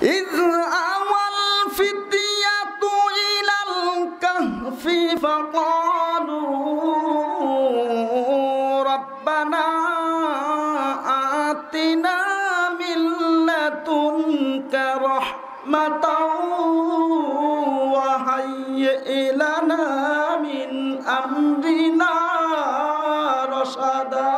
إذ أوى الفتية إلى الكهف فقالوا ربنا آتنا من لدنك رحمة وهيئ لنا من أمرنا رشدا।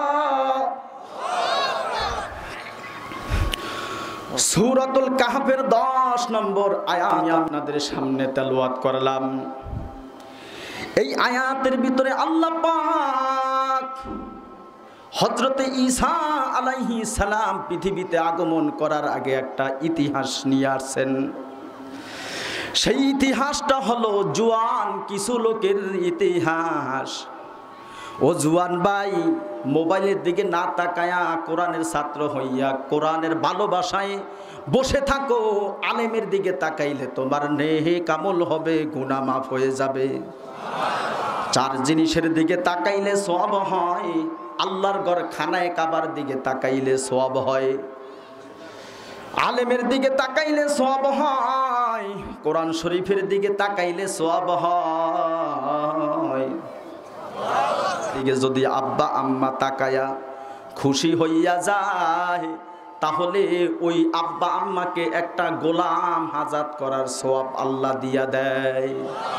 সূরাতুল কাহফের 10 নম্বর আয়াত আমি আপনাদের সামনে তেলাওয়াত করলাম। এই আয়াতের ভিতরে আল্লাহ পাক হযরতে ঈসা আলাইহিস সালাম পৃথিবীতে আগমন করার আগে একটা ইতিহাস নিয়ে আসছেন। সেই ইতিহাসটা হলো জুয়ান কিছু লোকের ইতিহাস। ও জুয়ান ভাই, মোবাইলের দিকে না তাকায়া কোরআনের ছাত্র হইয়া কোরআনের ভালোবাসায় বসে থাকো। আলেমের দিকে তাকাইলে তোমার নেক আমল হবে, গুনাহ মাফ হয়ে যাবে। 4 জিনিসের দিকে তাকাইলে সওয়াব হয়। আল্লাহর ঘর খানায় কাবার দিকে তাকাইলে সওয়াব হয়, আলেমের দিকে তাকাইলে সওয়াব হয়, কোরআন শরীফের দিকে তাকাইলে সওয়াব হয়। দিকে যদি আব্বা আম্মা তাকায়া খুশি হইয়া যায়, তাহলে ওই আব্বা আম্মাকে একটা গোলাম আজাদ করার সওয়াব আল্লাহ দিয়া দেয়।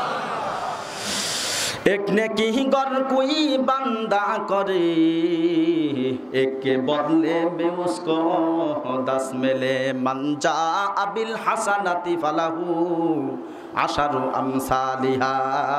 एक नेकी गर कोई बंदा करे, एक के बदले में उसको 10 मिले। मन जा अबिल हसनति फलहु आशरु अमसालिहा।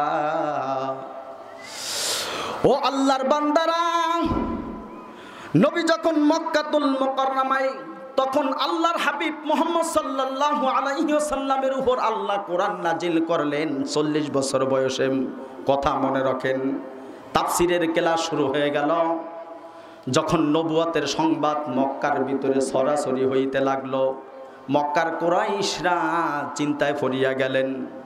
ও আল্লাহর বান্দারা, নবী যখন মক্কাতুল মুকাররমায়, তখন আল্লাহর হাবিব মুহাম্মদ সাল্লাল্লাহু আলাইহি ওয়াসাল্লামের উপর আল্লাহ কোরআন নাজিল করলেন 40 বছর বয়সে। কথা মনে রাখেন, তাফসিরের ক্লাস শুরু হয়ে গেল যখন নবুয়তের সংবাদ মক্কার ভিতরে ছড়াছড়ি হইতে লাগলো। মক্কার কুরাইশরা চিন্তায় পড়িয়া গেলেন।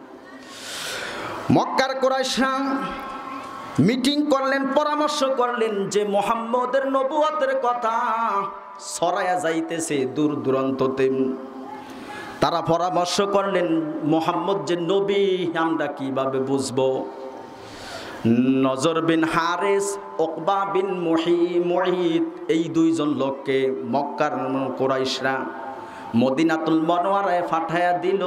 মক্কার কুরাইশরা মিটিং করলেন, পরামর্শ করলেন যে মুহাম্মদের নবুয়তের কথা ছড়ায়া যাইতেছে দূর দূরান্ততে। তারা পরামর্শ করলেন মুহাম্মদ যে নবী আমরা কিভাবে বুঝবো। নজর বিন হারিস, উকবা বিন মুঈত, এই 2 জন লোককে মক্কার কুরাইশরা মদিনাতুল মুনাওয়ারায় পাঠায়া দিল।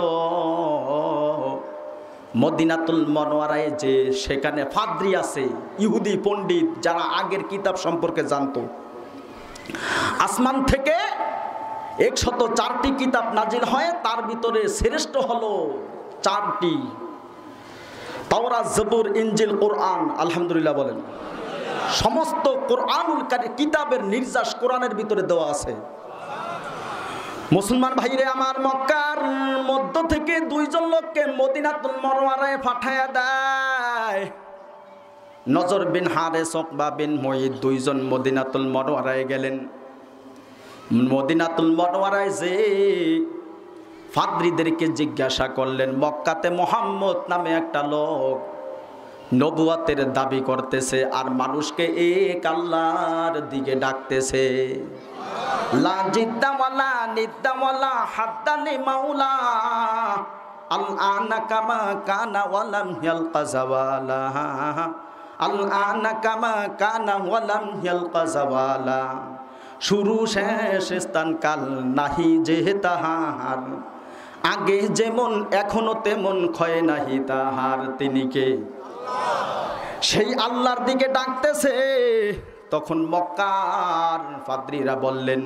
মদিনাতুল মুনাওয়ারায় যে সেখানে ফাদ্রি আছে, ইহুদি পণ্ডিত যারা আগের কিতাব সম্পর্কে জানতো। আসমান থেকে 104টি কিতাব নাজিল হয়, তার ভিতরে শ্রেষ্ঠ হলো 4টি, তাওরাত, জবুর, ইনজিল, কোরআন। আলহামদুলিল্লাহ বলেন। সমস্ত কোরআনুল কারীম কিতাবের নির্যাস কোরআনের ভিতরে দেওয়া আছে। মুসলমান ভাইরে আমার, মক্কার মধ্য থেকে 2 জন লোককে মদিনাতুল মুনাওয়ারায় পাঠায়া দেয়। নজর বিন হারিস, উকবা বিন মুঈত 2 জন মদিনাতুল মুনাওয়ারায় গেলেন। মদিনাতুল মুনাওয়ারায় যে ফাদ্রীদেরকে জিজ্ঞাসা করলেন, মক্কাতে মুহাম্মদ নামে একটা লোক নবুয়তের দাবি করতেছে আর মানুষকে এক আল্লাহর দিকে ডাকতেছে। লা জিদ্দা ওয়ালা নিদ্দা ওয়ালা হাদ্দানি মাওলা আল আনা কামা কানা ওয়ালাম ইয়ালকা যাওয়ালা। আল আনা কামা কানা ওয়ালাম ইয়ালকা যাওয়ালা। শুরু শেষ স্থান কাল নাহি যে তাহার, আগে যেমন এখনো তেমন ক্ষয় নাহি তাহার। তিনি কে? সেই আল্লাহর দিকে ডাকতেছে। তখন মক্কার ফাদ্রীরা বললেন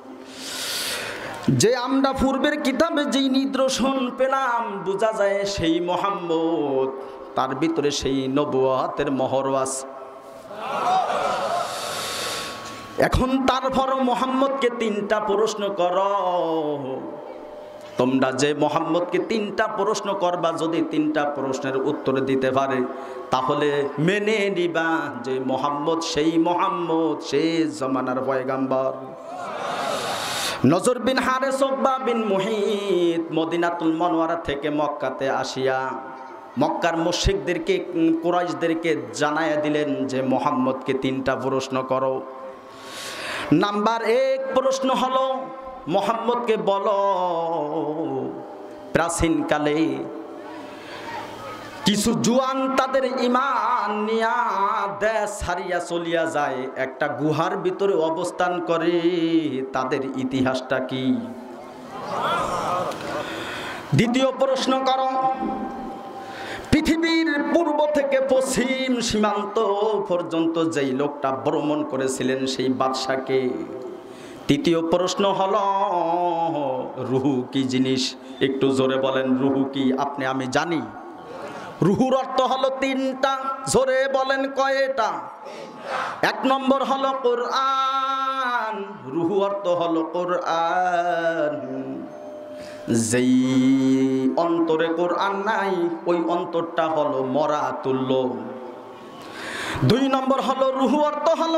যে আমরা পূর্বের কিতাবে যেই নিদর্শন পেলাম, বোঝা যায় সেই মুহাম্মদ, তার ভিতরে সেই নবুয়তের মোহর আছে। এখন তারপরও মুহাম্মদকে 3টা প্রশ্ন করো। তোমরা যে মুহাম্মদকে 3টা প্রশ্ন করবা, যদি 3টা প্রশ্নের উত্তর দিতে পারে তাহলে মেনে নিবা যে মুহাম্মদ সেই মুহাম্মদ, সেই জামানার পয়গাম্বর। নজর বিন হারিস, উকবা বিন মুঈত মদিনাতুল মুনাওয়ারা থেকে মক্কাতে আসিয়া মক্কার মুশরিকদেরকে, কুরাইশদেরকে জানায়া দিলেন যে মুহাম্মদকে 3টা প্রশ্ন করো। নাম্বার 1 প্রশ্ন হলো, মুহাম্মদকে বলো প্রাচীনকালে কিছু জুয়ান তাদের ঈমান নিয়া দেশ ছাড়িয়া চলিয়া যায়, একটা গুহার ভিতরে অবস্থান করে। তাদের ইতিহাসটা কি? দ্বিতীয় প্রশ্ন করো, পৃথিবীর পূর্ব থেকে পশ্চিম সীমান্ত পর্যন্ত যেই লোকটা ভ্রমণ করেছিলেন সেই বাদশাকে। তৃতীয় প্রশ্ন হলো, রুহু কি জিনিস? একটু জোরে বলেন, রুহু কি? আপনি আমি জানি। রুহুর অর্থ হলো তিনটা, জোরে বলেন কয়টা? এক নম্বর হলো কোরআন। রুহু অর্থ হলো কোরআন। যেই অন্তরে কোরআন নাই ওই অন্তরটা হলো মরা তুল্য। দুই নম্বর হলো রুহু অর্থ হলো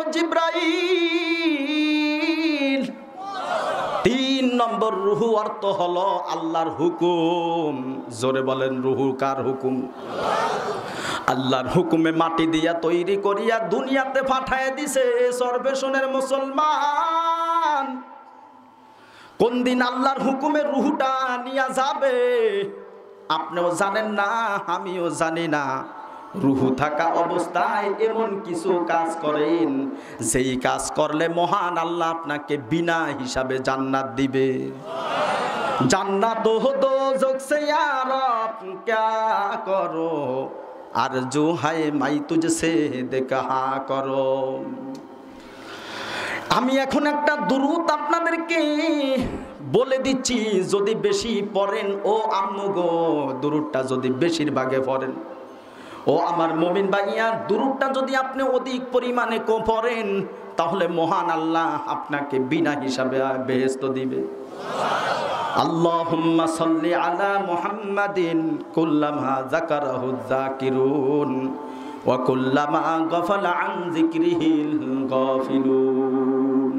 জিবরাইল। তিন নম্বর রুহু অর্থ হলো আল্লাহর হুকুম। জোরে বলেন, রুহু কার হুকুম? আল্লাহর হুকুমে মাটি দিয়া তৈরি করিয়া দুনিয়াতে পাঠায় দিছে সর্বেশনের মুসলমান। কোন দিন আল্লাহর হুকুমে রুহুটা নিয়া যাবে আপনিও জানেন না, আমিও জানি না। রুহু থাকা অবস্থায় এমন কিছু কাজ করেন যেই কাজ করলে মহান আল্লাহ আপনাকে বিনা হিসাবে জান্নাত দিবে। জান্নাত হো দোজখ সে ইয়া রব ক্যা করো, আরজু হায় মাই তুঝসে দেখা করো। আমি এখন একটা দুরূদ আপনাদেরকে বলে দিচ্ছি, যদি বেশি পড়েন ও আম্মু গো, দুরূদটা যদি বেশিরভাগে পড়েন, ও আমার মুমিন ভাইয়া, দুরূদটা যদি আপনি অধিক পরিমাণে পড়েন তাহলে মহান আল্লাহ আপনাকে বিনা হিসাবে বেহেশত দিবে। আল্লাহুম্মা সাল্লি আলা মুহাম্মাদিন কুল্লামা যাকারাহু যাকিরুন ওয়া কুল্লামা গাফালা আন যিকরিহিল গাফিলুন।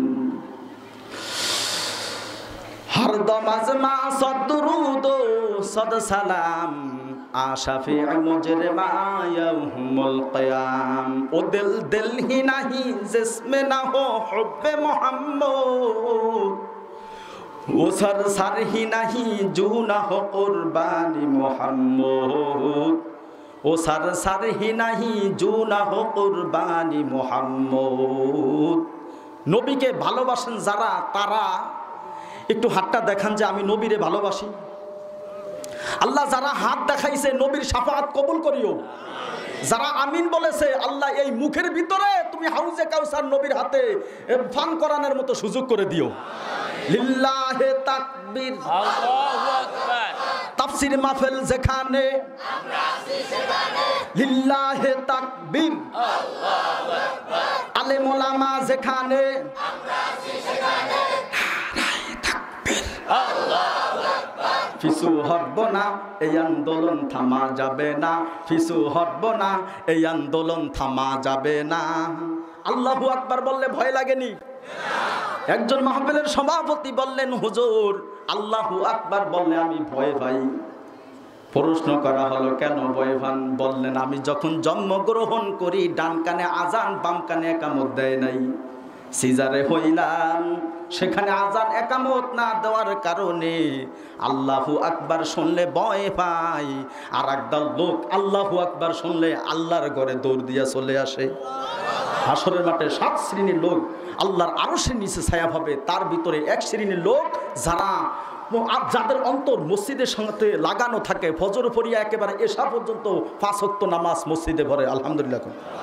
হরদম আজমা সদরুদ সদ সালাম আশাফি মুজরিমা ইয়াউমুল কিয়াম। ও দিল দিল হি নাহি জিসমে না হো হুব্বে মুহাম্মদ, ও সর সর হি নাহি জু না হো কুরবানি মুহাম্মদ, ও সর সর হি নাহি জু না হো কুরবানি মুহাম্মদ। নবীকে ভালোবাসেন যারা, তারা একটু হাতটা দেখান যে আমি নবীরে ভালোবাসি। আল্লাহ যারা হাত দেখাইছে নবীর শাফাআত কবুল করিও। যারা আমিন বলেছে, আল্লাহ এই মুখের ভিতরে তুমি হাউজে কাউসার নবীর হাতে ফান করানোর মতো সুযোগ করে দিও। লিল্লাহে তাকবীর, আল্লাহু আকবার। তাফসীর মাহফিল যেখানে আমরা আছি সেখানে লিল্লাহে তাকবীর, আল্লাহু আকবার। আলেম ওলামা যেখানে আমরা আছি সেখানে নারায়ে তাকবীর, আল্লাহু আকবার। পিছু হটব না, এই আন্দোলন থামা যাবে না। পিছু হটব না, এই আন্দোলন থামা যাবে না। আল্লাহু আকবার বললে ভয় লাগেনি? একজন মাহফিলের সভাপতি বললেন, হুজুর আল্লাহু আকবার বললে আমি ভয় পাই। প্রশ্ন করা হলো, কেন ভয় পান? বললেন, আমি যখন জন্মগ্রহণ করি ডান কানে আজান বাম কানে একামত দেয় নাই। সিজারে হইলাম, সেখানে আজান একামত না দেওয়ার কারণে আল্লাহু আকবার শুনলে ভয় পাই। আর একদল লোক আল্লাহু আকবার শুনলে আল্লাহর ঘরে দৌড় দিয়া চলে আসে। হাসরের মাঠে 7 শ্রেণীর লোক আল্লাহর আরশের নিচে ছায়া পাবে। তার ভিতরে এক শ্রেণীর লোক যাদের অন্তর মসজিদের সঙ্গে লাগানো থাকে, ফজর পড়িয়া একেবারে এশা পর্যন্ত 5 ওয়াক্ত নামাজ মসজিদে পড়ে। আলহামদুলিল্লাহ।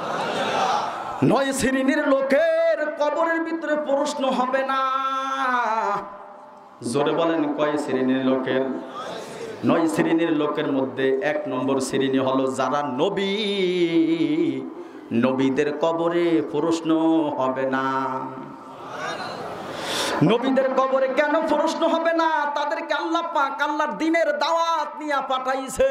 9 শ্রেণীর লোকের কবরের ভিতরে প্রশ্ন হবে না। জোরে বলেন, কয় শ্রেণীর লোকের? 9 শ্রেণীর লোকের মধ্যে 1 নম্বর শ্রেণী হলো যারা নবী, নবীদের কবরে প্রশ্ন হবে না। নবীদের কবরে কেন প্রশ্ন হবে না? তাদেরকে আল্লাহ পাক আল্লাহর দ্বীনের দাওয়াত নিয়ে পাঠাইছে।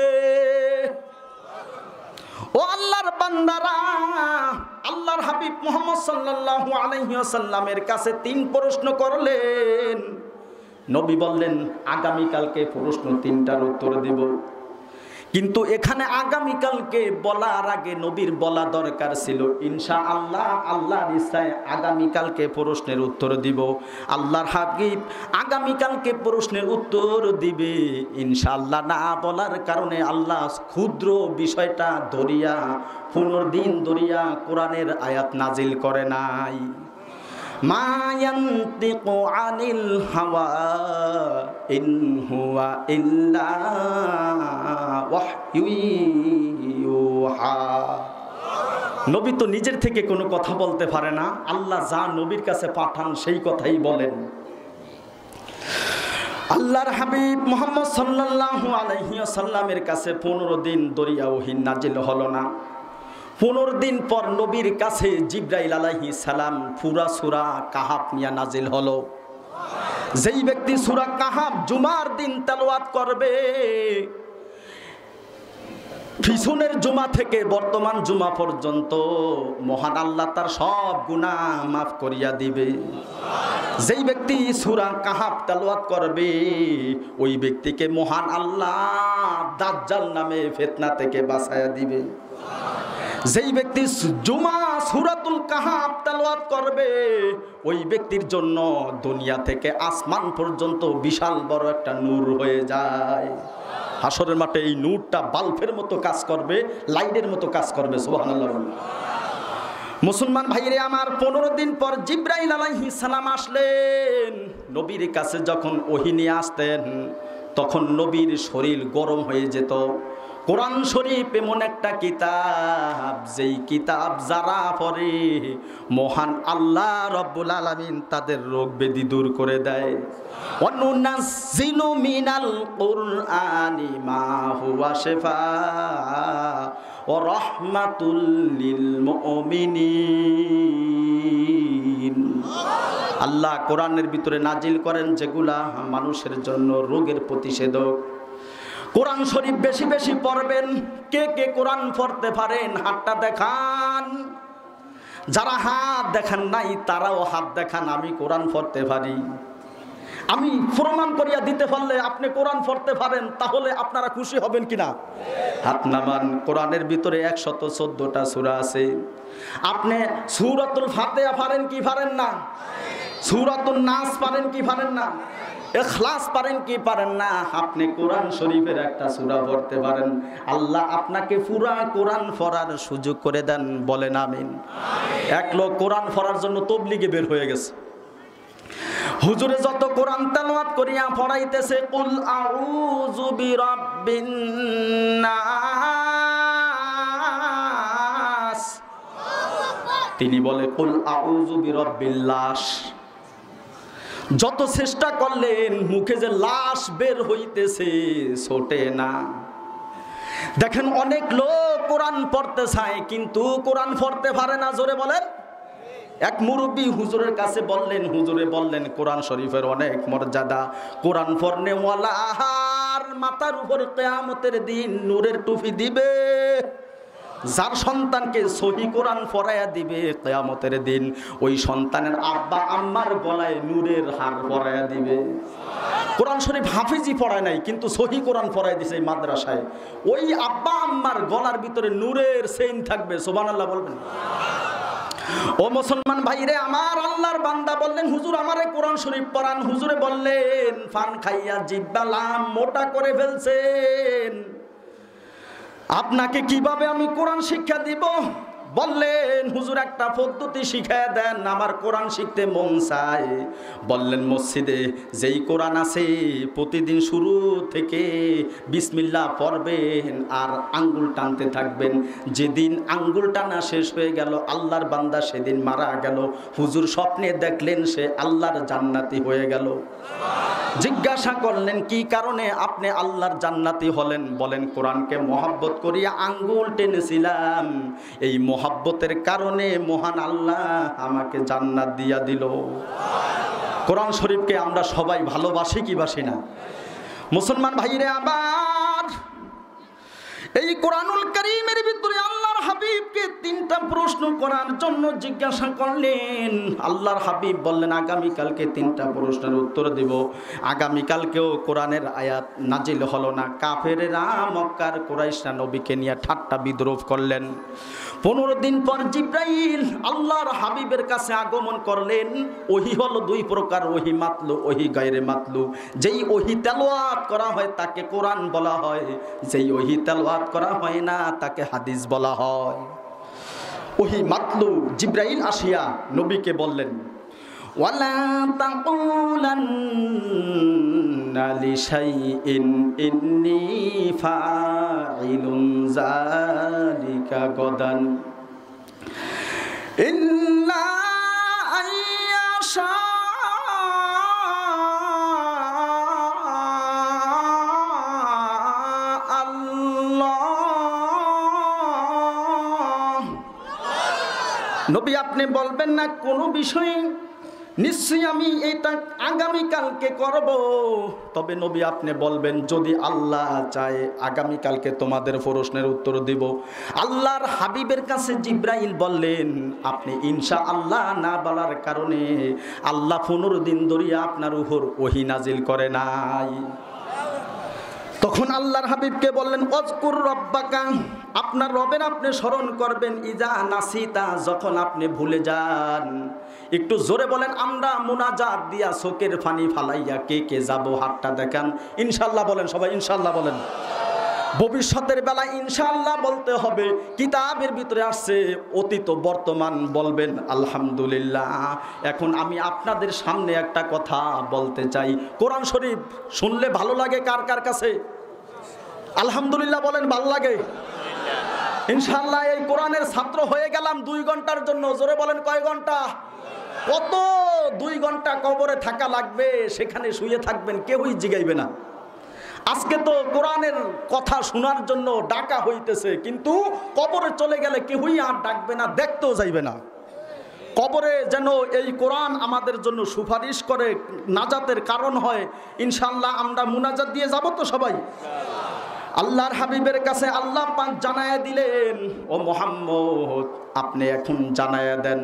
ও আল্লাহর বান্দারা, আল্লাহর হাবিব মুহাম্মদ সাল্লাল্লাহু আলাইহি ওয়াসাল্লামের কাছে 3 প্রশ্ন করলেন। নবী বললেন, আগামী কালকে প্রশ্ন 3টার উত্তর দেব। কিন্তু এখানে আগামীকালকে বলার আগে নবীর বলা দরকার ছিল ইনশাআল্লাহ, আল্লাহর ইচ্ছায় আগামীকালকে প্রশ্নের উত্তর দিব। আল্লাহর হাবিব আগামীকালকে প্রশ্নের উত্তর দিবে, ইনশাআল্লাহ না বলার কারণে আল্লাহ ক্ষুদ্র বিষয়টা ধরিয়া 15 দিন ধরিয়া কোরআনের আয়াত নাজিল করে নাই। মা ইয়ানতিকু আনিল হাওয়া ইন হুয়া ইল্লা ওয়াহয়ু ইউহা। নবী তো নিজের থেকে কোনো কথা বলতে পারে না, আল্লাহ যা নবীর কাছে পাঠান সেই কথাই বলেন। আল্লাহর হাবিব মুহাম্মদ সাল্লাল্লাহু আলাইহি ওয়াসাল্লামের কাছে 15 দিন দরিয়া ওহী নাজিল হলো না। 15 দিন পর নবীর কাছে জিবরাইল আলাইহিস সালাম পুরা সূরা কাহাফ নিয়ে নাজিল হলো। যেই ব্যক্তি সূরা কাহাফ জুমার দিন তেলাওয়াত করবে, পিছনের জুমা থেকে বর্তমান জুমা পর্যন্ত মহান আল্লাহ তার সব গুনাহ মাফ করিয়া দিবে। যেই ব্যক্তি সূরা কাহাফ তেলাওয়াত করবে, ওই ব্যক্তিকে মহান আল্লাহ দাজ্জাল নামে ফিতনা থেকে বাঁচায়া দিবে। যেই ব্যক্তি জুমা সূরাতুল কাহাফ তেলাওয়াত করবে, ওই ব্যক্তির জন্য দুনিয়া থেকে আসমান পর্যন্ত বিশাল বড় একটা নূর হয়ে যায়। হাসরের মাঠে এই নূরটা বাল্বের মতো কাজ করবে, লাইটের মতো কাজ করবে। সুবহানাল্লাহ। মুসলমান ভাইরে আমার, 15 দিন পর জিবরাইল আলাইহিস সালাম আসলেন। নবীর কাছে যখন ওহী নিয়ে আসতেন, তখন নবীর শরীর গরম হয়ে যেত। কোরআন শরীফ এমন একটা কিতাব, যেই কিতাব যারা পড়ে মহান আল্লাহ রব্বুল আলামিন তাদের রোগ ব্যাধি দূর করে দেয়। ওয়ানুনাজ্জিলু মিনাল কুরআনি মা হুয়া শিফাআ ওয়া রাহমাতুল লিল মুমিনিন। আল্লাহ কোরআনের ভিতরে নাজিল করেন যেগুলা মানুষের জন্য রোগের প্রতিষেধক। কোরআন শরীফ বেশি বেশি পড়বেন। কে কে কোরআন পড়তে পারেন হাতটা দেখান। যারা হাত দেখান নাই তারাও হাত দেখান। আমি কোরআন পড়তে পারি। আমি প্রমাণ করিয়া দিতে পারলে আপনি কোরআন পড়তে পারেন, তাহলে আপনারা খুশি হবেন কিনা? হাত নামান। কোরআনের ভিতরে 114টা সূরা আছে। আপনি সূরাতুল ফাতিহা পারেন কি পারেন না? সূরাতুন নাস পারেন কি পারেন না? ইখলাস পারেন কি পারেন না? আপনি কোরআন শরীফের একটা সূরা পড়তে পারেন। আল্লাহ আপনাকে পুরা কোরআন পড়ার সুযোগ করে দেন, বলেন আমিন। এক লোক কোরআন পড়ার জন্য তাবলীগে বের হয়ে গেছে। হুজুরে যত কোরআন তেলাওয়াত করিয়া পড়াইতেছে, কুল আউযু বিরাব্বিন নাস, তিনি বলে কুল আউযু বিরাব্বিল লাশ। যত চেষ্টা করলেন মুখে যে লাশ বের হইতেছে ছোটে না। দেখেন অনেক লোক কোরআন পড়তে চায় কিন্তু কোরআন পড়তে পারে না। জোরে বলেন। এক মুরব্বী হুজুরের কাছে বললেন, হুজুরে বললেন কোরআন শরীফের অনেক মর্যাদা। কোরআন পড়নে ওয়ালার মাথার উপর কিয়ামতের দিন নূরের টুপি দিবে। যার সন্তানকে সহি কোরআন পড়াইয়া দিবে কিয়ামতের দিন, ওই সন্তানের আব্বা আম্মার গলায় নূরের হার পরাইয়া দিবে। কোরআন শরীফ হাফিজি পড়ায় নাই কিন্তু সহি কোরআন পড়াই দিছে এই মাদ্রাসায়। ওই আব্বা আম্মার গলার ভিতরে নূরের চেইন থাকবে। সুবহানাল্লাহ বলবেন। ও মুসলমান ভাইরে আমার, আল্লাহর বান্দা বললেন হুজুর আমারে কোরআন শরীফ পড়ান। হুজুরে বললেন ফান খাইয়া জিব্বা লাম মোটা করে ফেলছেন, আপনাকে কিভাবে আমি কোরআন শিক্ষা দিব? বললেন হুজুর একটা পদ্ধতি শিখায় দেন, আমার কোরআন শিখতে মন চায়। বললেন মসজিদে যেই কোরআন আছে প্রতিদিন শুরু থেকে বিসমিল্লাহ পড়বেন আর আঙ্গুল টানতে থাকবেন। যেদিন আঙ্গুল টানা শেষ হয়ে গেল আল্লাহর বান্দা সেদিন মারা গেল। হুজুর স্বপ্নে দেখলেন সে আল্লাহর জান্নাতি হয়ে গেল। জিজ্ঞাসা করলেন কি কারণে আপনি আল্লাহর জান্নাতি হলেন? বলেন কোরআনকে মহব্বত করিয়া আঙ্গুল টেনেছিলাম, এই মহব্বতের কারণে মহান আল্লাহ আমাকে জান্নাত দিয়া দিল। কোরআন শরীফকে আমরা সবাই ভালোবাসি কি বাসি না? মুসলমান ভাইরে আবার, এই কোরআনুল কারীমের ভিতরে আল্লাহর হাবিবকে তিনটা প্রশ্ন করার জন্য জিজ্ঞাসা করলেন। আল্লাহর হাবিব বললেন আগামীকালকে তিনটা প্রশ্নের উত্তর দেব। আগামীকালকেও কোরআনের আয়াত নাজিল হলো না। কাফেরেরা মক্কার কুরাইশরা নবীকে নিয়ে ঠাট্টা বিদ্রোহ করলেন। 15 দিন পর জিব্রাইল আল্লাহর হাবিবের কাছে আগমন করলেন। ওহী হলো দুই প্রকার, ওহী মাতলু, ওহী গায়রে মাতলু। যেই ওহী তেলাওয়াত করা হয় তাকে কোরআন বলা হয়, যেই ওহী তেলাওয়াত করা হয় না তাকে হাদিস বলা হয়। ওহী মাতলু জিব্রাইল আসিয়া নবীকে বললেন ওয়ালা তাকুলান্না লিশাইইন ইন্নী ফাইলুন যালিকা গাদান ইল্লা আইয়াশা আল্লাহ। নবী আপনি বলবেন না কোনো বিষয়ে নিশ্চয়ই আমি এটা আগামীকালকে করব, তবে নবী আপনি বলবেন যদি আল্লাহ চায় আগামীকালকে তোমাদের প্রশ্নের উত্তর দিব। আল্লাহর হাবিবের কাছে জিব্রাইল বললেন আপনি ইনশাআল্লাহ না বলার কারণে আল্লাহ 15 দিন ধরে আপনার উপর ওহী নাজিল করে নাই। তখন আল্লাহর হাবিবকে বললেন অজকুর রব্বাকা, আপনার রবের আপনি স্মরণ করবেন ইজা নাসিতা, যখন আপনি ভুলে যান। একটু জোরে বলেন আমরা মুনাজাত দিয়া চোখের পানি ফালাইয়া কে কে যাব, হাতটা দেখান। ইনশাআল্লাহ বলেন সবাই, ইনশাআল্লাহ বলেন। ভবিষ্যতের বেলা ইনশাআল্লাহ বলতে হবে। কিতাবের ভিতরে আসছে অতীত বর্তমান বলবেন আলহামদুলিল্লাহ। এখন আমি আপনাদের সামনে একটা কথা বলতে চাই। কোরআন শরীফ শুনলে ভালো লাগে কার কার কাছে? আলহামদুলিল্লাহ বলেন, ভালো লাগে? ইনশাআল্লাহ এই কোরআনের ছাত্র হয়ে গেলাম 2 ঘন্টার জন্য। জোরে বলেন কয় ঘন্টা? কত 2 ঘন্টা কবরে থাকা লাগবে, সেখানে শুয়ে থাকবেন, কেউই জিগাইবে না। আজকে তো কোরআনের কথা শোনার জন্য ডাকা হইতেছে, কিন্তু কবরে চলে গেলে কেউই আর ডাকবে না, দেখতেও যাইবে না। কবরে যেন এই কোরআন আমাদের জন্য সুপারিশ করে, নাজাতের কারণ হয়। ইনশাআল্লাহ আমরা মুনাজাত দিয়ে যাব তো সবাই। আল্লাহর হাবিবের কাছে আল্লাহ পাক জানায়া দিলেন ও মুহাম্মদ আপনি এখন জানায়া দেন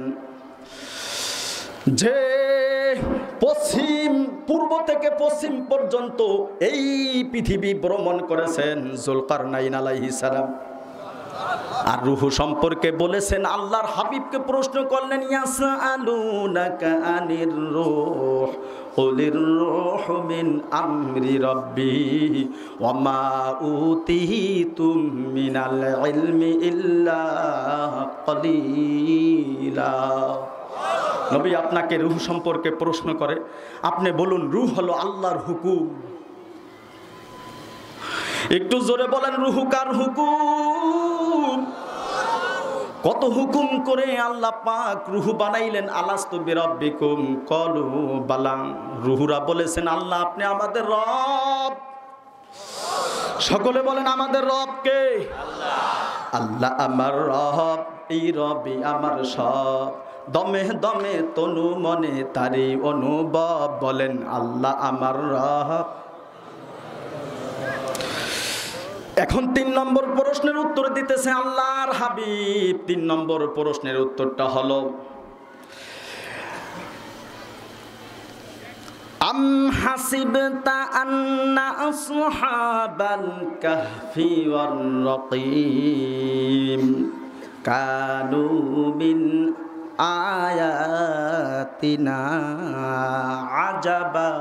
যে পূর্ব থেকে পশ্চিম পর্যন্ত এই পৃথিবী ভ্রমণ করেছেন যুলকারনাইন আলাইহিস সালাম। আর রূহ সম্পর্কে বলেছেন, আল্লাহর হাবিবকে প্রশ্ন করলেন ইয়াসআলুনাকা আনির রূহ কুলির রূহু মিন আমরি রাব্বি ওয়া মা উতিতুম মিনাল ইলমি ইল্লা কলিলা। নবী আপনাকে রূহ সম্পর্কে প্রশ্ন করে, আপনি বলুন রূহ হলো আল্লাহর হুকুম। একটু জোরে বলেন রূহ কার হুকুম? কত হুকুম করে আল্লাহ পাক রূহ বানাইলেন। আলাস্তু বিরাব্বিকুম ক্বালু বালা। রূহরা বলেছেন আল্লাহ আপনি আমাদের রব। সকলে বলেন আমাদের রব কে? আল্লাহ। আল্লাহ আমার রব, এই রবই আমার সব। দমে দমে তনু মনে তারি অনুভব, বলেন আল্লাহ আমার রব। এখন 3 নম্বর প্রশ্নের উত্তর দিতেছে আল্লাহর হাবিব। 3 নম্বর প্রশ্নের উত্তরটা হলো আম হাসিবতা আন্না আসহাবাল কাহফি ওয়ার রাকিম কানু মিন আয়াতিনা আজাবা।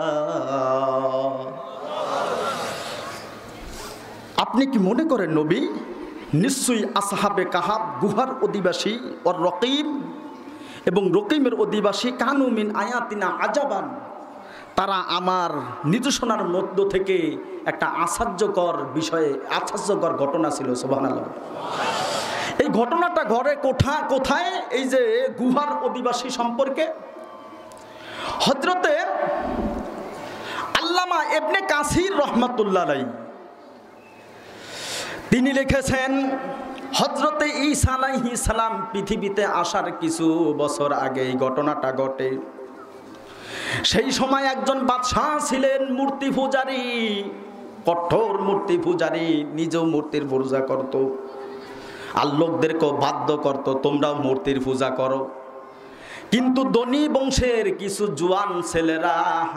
আপনি কি মনে করেন নবী নিশ্চয়ই আসহাবে কাহাব গুহার অধিবাসী ওর রকিম এবং রকিমের অধিবাসী কানু মিন আয়াতিনা আজাবান, তারা আমার নিদর্শনার মধ্য থেকে একটা আশ্চর্যকর বিষয়ে আশ্চর্যকর ঘটনা ছিল। সুবহানাল্লাহ। এই ঘটনাটা ঘরে কোথায়? এই যে গুহার অধিবাসী সম্পর্কে হযরতে আল্লামা ইবনে কাসির রাহমাতুল্লাহ আলাইহি তিনি লিখেছেন হযরতে ঈসা আলাইহিস সালাম পৃথিবীতে আসার কিছু বছর আগে এই ঘটনাটা ঘটে। সেই সময় একজন বাদশাহ ছিলেন মূর্তি পূজারী, কঠোর মূর্তি পূজারী, নিজেও মূর্তির পূজা করত। আর লোকদেরকেও বাধ্য করতো তোমরাও মূর্তির পূজা করো। কিন্তু ধনী বংশের কিছু জোয়ান ছেলেরা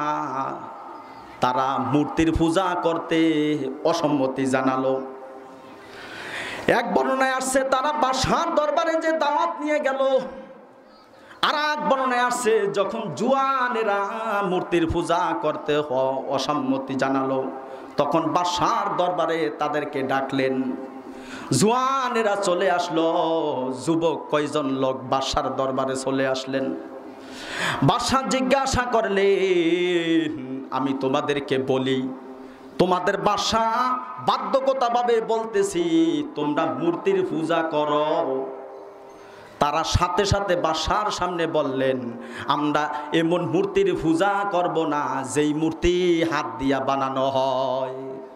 তারা মূর্তির পূজা করতে অসম্মতি জানালো। এক বর্ণনায় আসছে তারা বাদশার দরবারে যে দাওয়াত নিয়ে গেল, আর এক বর্ণনায় আসছে যখন জুয়ানেরা মূর্তির পূজা করতে অসম্মতি জানালো তখন বাদশার দরবারে তাদেরকে ডাকলেন। জুয়ানেরা চলে আসলো, যুবক কয়জন লোক বাদশার দরবারে চলে আসলেন। বাদশা জিজ্ঞাসা করলেন, আমি তোমাদেরকে বলি, তোমাদের বাদশা বাধ্যকতাভাবে বলতেছি তোমরা মূর্তির পূজা করো। তারা সাথে সাথে বাদশার সামনে বললেন, আমরা এমন মূর্তির পূজা করব না যেই মূর্তি হাত দিয়া বানানো হয়।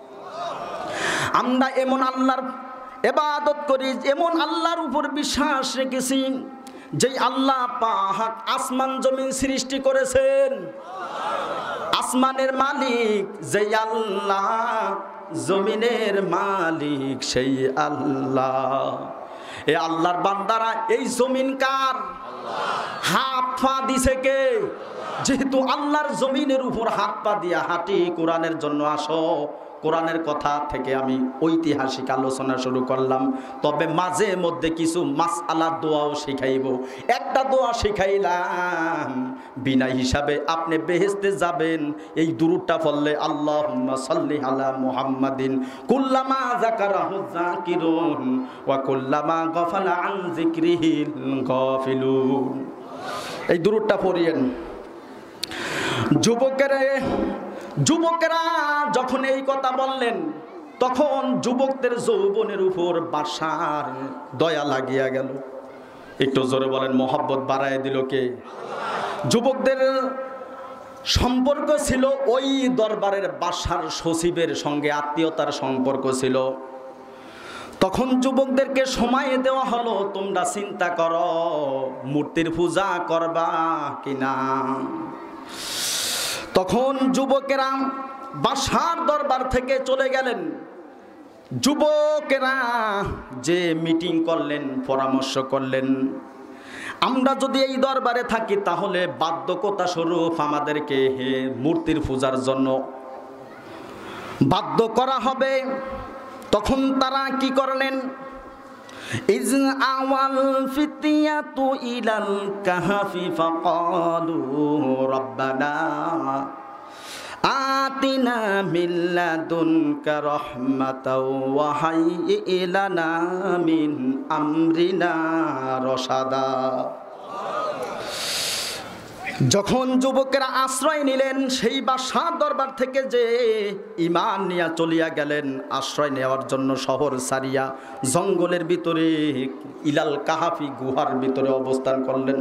আমরা এমন আল্লাহর ইবাদত করি, এমন আল্লাহর উপর বিশ্বাস রেখেছি যেই আল্লাহ পাক আসমান জমিন সৃষ্টি করেছেন। আসমানের মালিক যেই আল্লাহ, জমিনের মালিক সেই আল্লাহ। এই আল্লাহর বান্দারা, এই জমিন কার? হাত পা দিছে কে? যেহেতু আল্লাহর জমিনের উপর হাত পা দিয়া হাঁটি, কোরআনের জন্য আসো। কোরআনের কথা থেকে আমি ঐতিহাসিক আলোচনা শুরু করলাম, তবে মাঝে মধ্যে কিছু মাসআলার দোয়াও শিখাইব। একটা দোয়া শিখাইলাম, বিনা হিসাবে আপনি বেহেশতে যাবেন এই দুরূদটা পড়লে, আল্লাহুম্মা সাল্লি আলা মুহাম্মাদিন কুল্লামা যাকারাহু যাকিরুন ওয়া কুল্লামা গাফালা আন যিকরিহিল গাফিলুন। এই দুরূদটা পড়িয়েন। যুবকেরা যখন এই কথা বললেন তখন যুবকদের যৌবনের উপর বাদশার দয়া লাগিয়া গেল। একটু জোরে বলেন, মহব্বত বাড়ায় দিল কে? যুবকদের সম্পর্ক ছিল ওই দরবারের বাদশার সচিবের সঙ্গে, আত্মীয়তার সম্পর্ক ছিল। তখন যুবকদেরকে সময় দেওয়া হলো, তোমরা চিন্তা করো মূর্তির পূজা করবা কিনা। তখন যুবকেরা বাদশার দরবার থেকে চলে গেলেন। যুবকেরা যে মিটিং করলেন, পরামর্শ করলেন, আমরা যদি এই দরবারে থাকি তাহলে বাধ্যকতা স্বরূপ আমাদেরকে মূর্তির পূজার জন্য বাধ্য করা হবে। তখন তারা কি করলেন? ইজ আওয়াল ফিতিয়াতু ইলাল কাহফি ফাকালু রাব্বানা আতিনা মিন লাদুনকা রাহমাতাও ওয়া হাইয়্যি লানা মিন আমরিনা রশাদা। যখন যুবকেরা আশ্রয় নিলেন, সেই বাদশার দরবার থেকে যে ঈমান নিয়ে চলিয়া গেলেন আশ্রয় নেওয়ার জন্য শহর সারিয়া জঙ্গলের ভিতরে ইলাল কাহাফি গুহার ভিতরে অবস্থান করলেন।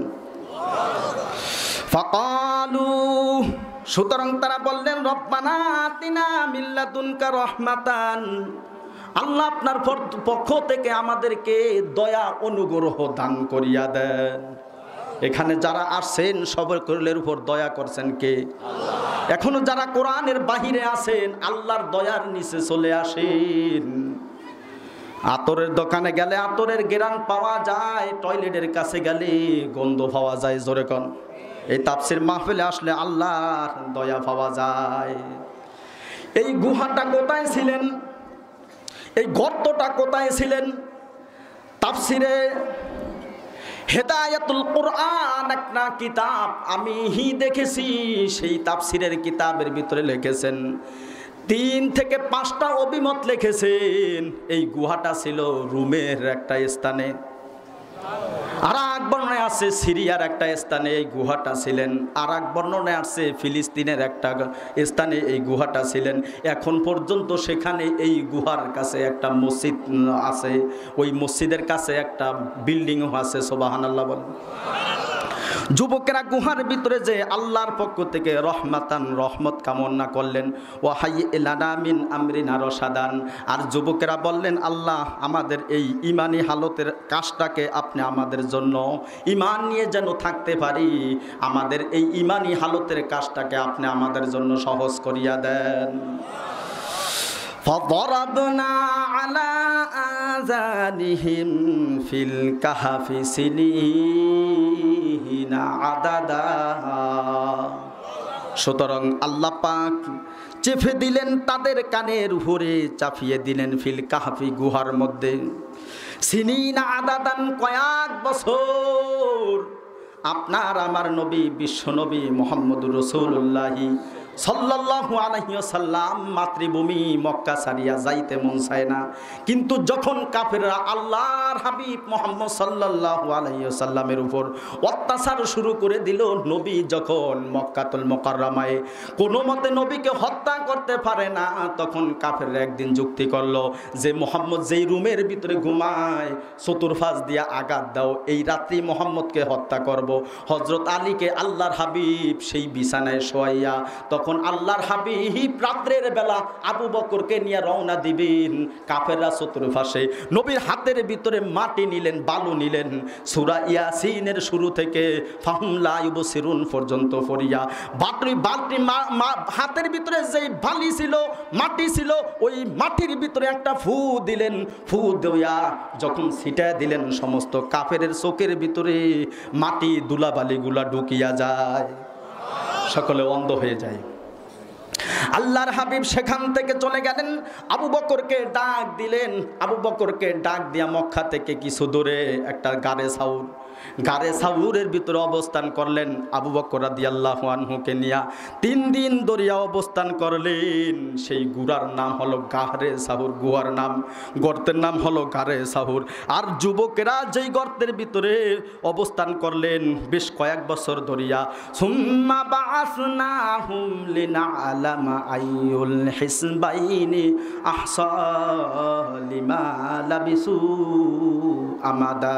ফাকালু, সুতরাং তারা বললেন, রব্বানা আতিনা মিন লাদুনকা রাহমাতান, আল্লাহ আপনার পক্ষ থেকে আমাদেরকে দয়া অনুগ্রহ দান করিয়া দেন। এখানে যারা আসছেন সবরের উপর দয়া করছেন কে? আল্লাহ। এখনো যারা কোরআনের বাহিরে আছেন আল্লাহর দয়ার নিচে চলে আসেন। আতরের দোকানে গেলে আতরের ঘ্রাণ পাওয়া যায়, টয়লেটের কাছে গেলে গন্ধ পাওয়া যায়। জোরে কোন। এই তাফসীর মাহফিলে আসলে আল্লাহর দয়া পাওয়া যায়। এই গুহাটা কোথায় ছিলেন? এই গর্তটা কোথায় ছিলেন? তাফসীরে হেদায়াতুল কোরআন একটা কিতাব আমি দেখেছি, সেই তাফসীরের কিতাবের ভিতরে লিখেছেন 3 থেকে 5টা অভিমত লিখেছেন। এই গুহাটা ছিল রোমের একটা স্থানে, আর এক বর্ণনায় আছে সিরিয়ার একটা স্থানে এই গুহাটা ছিলেন, আর এক বর্ণনায় আছে ফিলিস্তিনের একটা স্থানে এই গুহাটা ছিলেন। এখন পর্যন্ত সেখানে এই গুহার কাছে একটা মসজিদ আছে, ওই মসজিদের কাছে একটা বিল্ডিংও আছে। সুবহানাল্লাহ বলেন। যুবকেরা গুহার ভিতরে যে আল্লাহর পক্ষ থেকে রহমাতান, রহমত কামনা করলেন, ওয়া হাইয়্যি লানা মিন আমরিনা রশাদান। আর যুবকেরা বললেন, আল্লাহ আমাদের এই ইমানি হালতের কাজটাকে আপনি আমাদের জন্য, ইমান নিয়ে যেন থাকতে পারি, আমাদের এই ইমানি হালতের কাজটাকে আপনি আমাদের জন্য সহজ করিয়া দেন। ফাদরাবনা আলা আযানিহিম ফিল কাহফি সিনিনা আদাদা। সুতরাং আল্লাহ পাক চেপে দিলেন তাদের কানের উপরে, চাপিয়ে দিলেন ফিল কাহফি গুহার মধ্যে, সিনিনা আদাদান কয়েক বছর। আপনার আমার নবী বিশ্ব নবী মুহাম্মদুর রাসূলুল্লাহি সাল্লাল্লাহু আলাইহি ওয়াসাল্লাম মাতৃভূমি মক্কা ছাড়িয়া যাইতে মন চায় না, কিন্তু যখন কাফেররা আল্লাহর হাবিব মুহাম্মদ সাল্লাল্লাহু আলাইহি ওয়াসাল্লামের উপর অত্যাচার শুরু করে দিল, নবী যখন মক্কাতুল মুকাররমায় কোনো মতে নবীকে হত্যা করতে পারে না, তখন কাফেররা একদিন যুক্তি করলো যে মুহাম্মদ যেই রুমের ভিতরে ঘুমায় চতুর্পাশ দিয়া আঘাত দাও, এই রাত্রি মুহাম্মদকে হত্যা করব। হযরত আলীকে আল্লাহর হাবিব সেই বিছানায় শোয়াইয়া, তখন আল্লাহর হাবিব রাত্রের বেলা আবু বকরকে নিয়ে রওনা দিবেন। কাফেররা চতুর্পাশে নবীর হাতের ভিতরে মাটি নিলেন, বালু নিলেন, সূরা ইয়াসিনের শুরু থেকে ফাহুম লা ইউবসিরুন পর্যন্ত পড়িয়া বালতি হাতের ভিতরে যেই বালি ছিল, মাটি ছিল, ওই মাটির ভিতরে একটা ফু দিলেন। ফু দেয়া যখন ছিটায় দিলেন, সমস্ত কাফেরের চোখের ভিতরে মাটি ধুলাবালিগুলা ঢুকিয়া যায়, সকলে অন্ধ হয়ে যায়। আল্লাহর হাবিব সেখান থেকে চলে গেলেন, আবু বকরকে ডাক দিলেন। আবু বকরকে ডাক দিয়া মক্কা থেকে কিছু দূরে একটা গারে সাউরের ভিতরে অবস্থান করলেন। আবু বকর রাদিয়াল্লাহু আনহুকে নিয়া 3 দিন দরিয়া অবস্থান করলেন। সেই গুহার নাম হলো গারে সাহুর, গুহার নাম, গর্তের নাম হলো গারে সাহুর। আর যুবকেরা যেই গর্তের ভিতরে অবস্থান করলেন বেশ কয়েক বছর দরিয়া। সুম্মা বাআসনাহুম লিনাআলামা আইয়ুল হিসবাইনি আহসা লিমা লাবিসু আমাদা।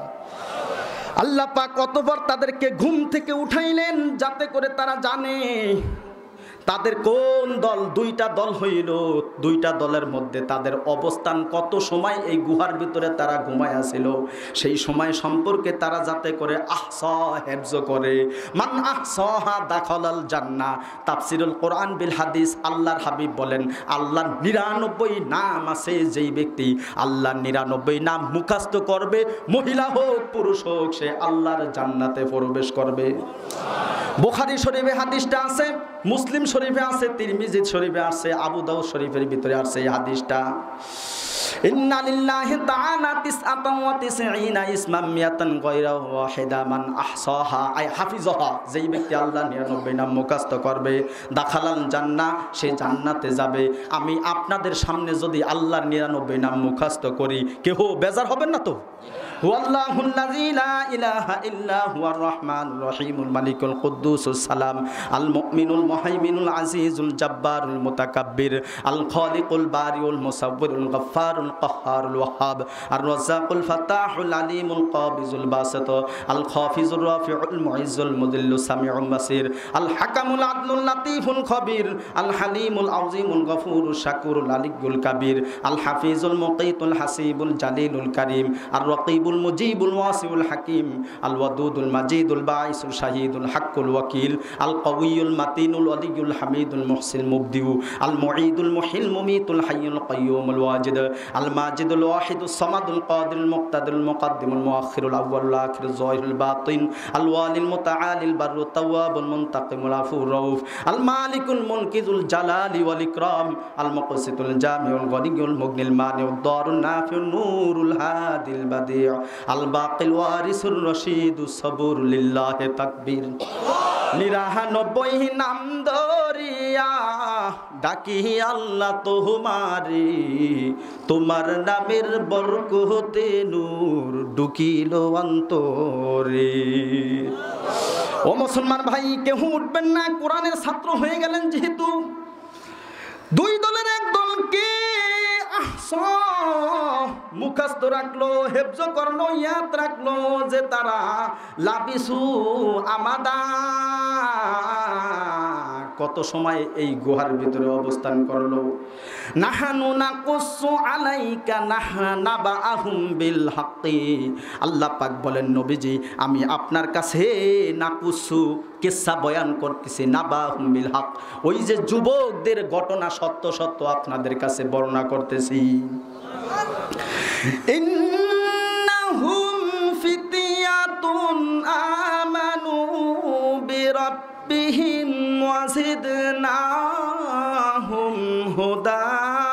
আল্লাহ পাক অতঃপর তাদেরকে ঘুম থেকে উঠাইলেন, যাতে করে তারা জানে তাদের কোন দল। 2টা দল হইল, 2টা দলের মধ্যে তাদের অবস্থান কত সময় এই গুহার ভিতরে তারা ঘুমায় আছিল, সেই সময় সম্পর্কে তারা যাতে করে আহসা হেফজ করে। মান আহসাহা দাখালাল জান্নাহ। তাফসিরুল কোরআন বিল হাদিস, আল্লাহর হাবিব বলেন আল্লাহর 99 নাম আছে, যেই ব্যক্তি আল্লাহর 99 নাম মুখস্থ করবে, মহিলা হোক পুরুষ হোক, সে আল্লাহর জান্নাতে প্রবেশ করবে। বুখারী শরীফে হাদিসটা আছে, মুসলিম শরীফে আছে, তিরমিজি শরীফে আছে, আবু দাউদ শরীফের ভিতরে আছে এই হাদিসটা। ইন্না লিল্লাহি তাআলা 99 ইসমান মিয়াতান গায়রা ওয়াহিদা মান আহসাহা আই হাফিজাহা। যেই ব্যক্তি আল্লাহর 99 নাম মুখস্থ করবে, দাখালাল জান্নাহ, সে জান্নাতে যাবে। আমি আপনাদের সামনে যদি আল্লাহর 99 নাম মুখস্থ করি, কেউ বেজার হবেন না তো? হুয়াল্লাহুল্লাযী লা ইলাহা ইল্লা হুয়ার রহমানুর রহিমুল মালিকুল কুদ্দুসুস সালাম আল মুমিনুল মুহাইমিনুল আজিজুল জাব্বারুল মুতাকাব্বির আল খালিকুল বারিউল মুসাব্বিরুল গফফারুল কাহ্হারুল ওয়াহ্হাব আর রাজ্জাকুল ফাত্তাহুল আলিমুল কাবিজুল বাসিত আল খাফিজুর রাফিউল মুইজ্জুল মুদিল্লুস সামিউল বাসির আল হাকামুল আদলুল লাতীফুল খবীর আল হালিমুল আযীমুল গফুরুশ শাকুরুল আলিয়্যুল কাবীর আল হাফিজুল মুকীতুল হাসিবুল জালিলুল কারীম আর রাকিবুল মুজিবুল ওয়াসিউল হাকিম আল ওয়াদুদুল মাজিদুল বাঈসুল শাহীদুল হাক্কুল ওয়াকিল আল কওয়িয়ুল মাতিনুল ওয়ালিয়ুল হামিদুল মুহসিল মুবদিউ আল মুঈদুল মুহিল মুমিতুল হাইয়ুল কাইয়্যুমুল ওয়াজিদ আল মাজিদুল ওয়াহিদুস সামাদুল কাদিরুল মুক্তাদিরুল মুকদ্দিমুল মুআখিরুল আউয়ালুল আখিরুল যাহিরুল বাতিন আল ওয়ালিল মুতাআলিল বাররুত তাওয়াবুল মুনতাকিমুল আফুর রাউফ আল মালিকুল মুনকিজুল জালালি ওয়াল ইকরাম আল মুকসিতুল জামিউল গনিয়ুল মুগনিল মানিউদ দারুন নাফিউন নূরুল হাদিল বাদি' আল বাকিল ওয়ারিসুর রশিদুস সবুর লিল্লাহি তাকবীর। 99 নাম দরিয়া ডাকি আল্লাহ তোমারি, তোমার নামের বরকতে নূর ঢুকিল অন্তরে। ও মুসলমান ভাই, কেউ উঠবেন না, কোরআনের ছাত্র হয়ে গেলেন যেহেতু। 2 দলের এক দলকে মুখস্থ রাখলো, হেফজ করলো, ইয়াদ রাখলো যে তারা লাবিসু আমাদা কত সময় এই গুহার ভিতরে অবস্থান করলো। নাহানু নাকুসু আলাইকা নাবাআহুম বিল হাক্কি, আল্লাহ পাক বলেন নবীজি আমি আপনার কাছে নাকুসু কিসসা বয়ান করতেছি, নাবাআহুম বিল হক, ওই যে যুবকদের ঘটনা সত্য সত্য আপনাদের কাছে বর্ণনা করতেছি। ইন্নাহুম ফিতিয়াতুন আমানু বিরাব্বিহিম ওয়া জিদনাহুম হুদা,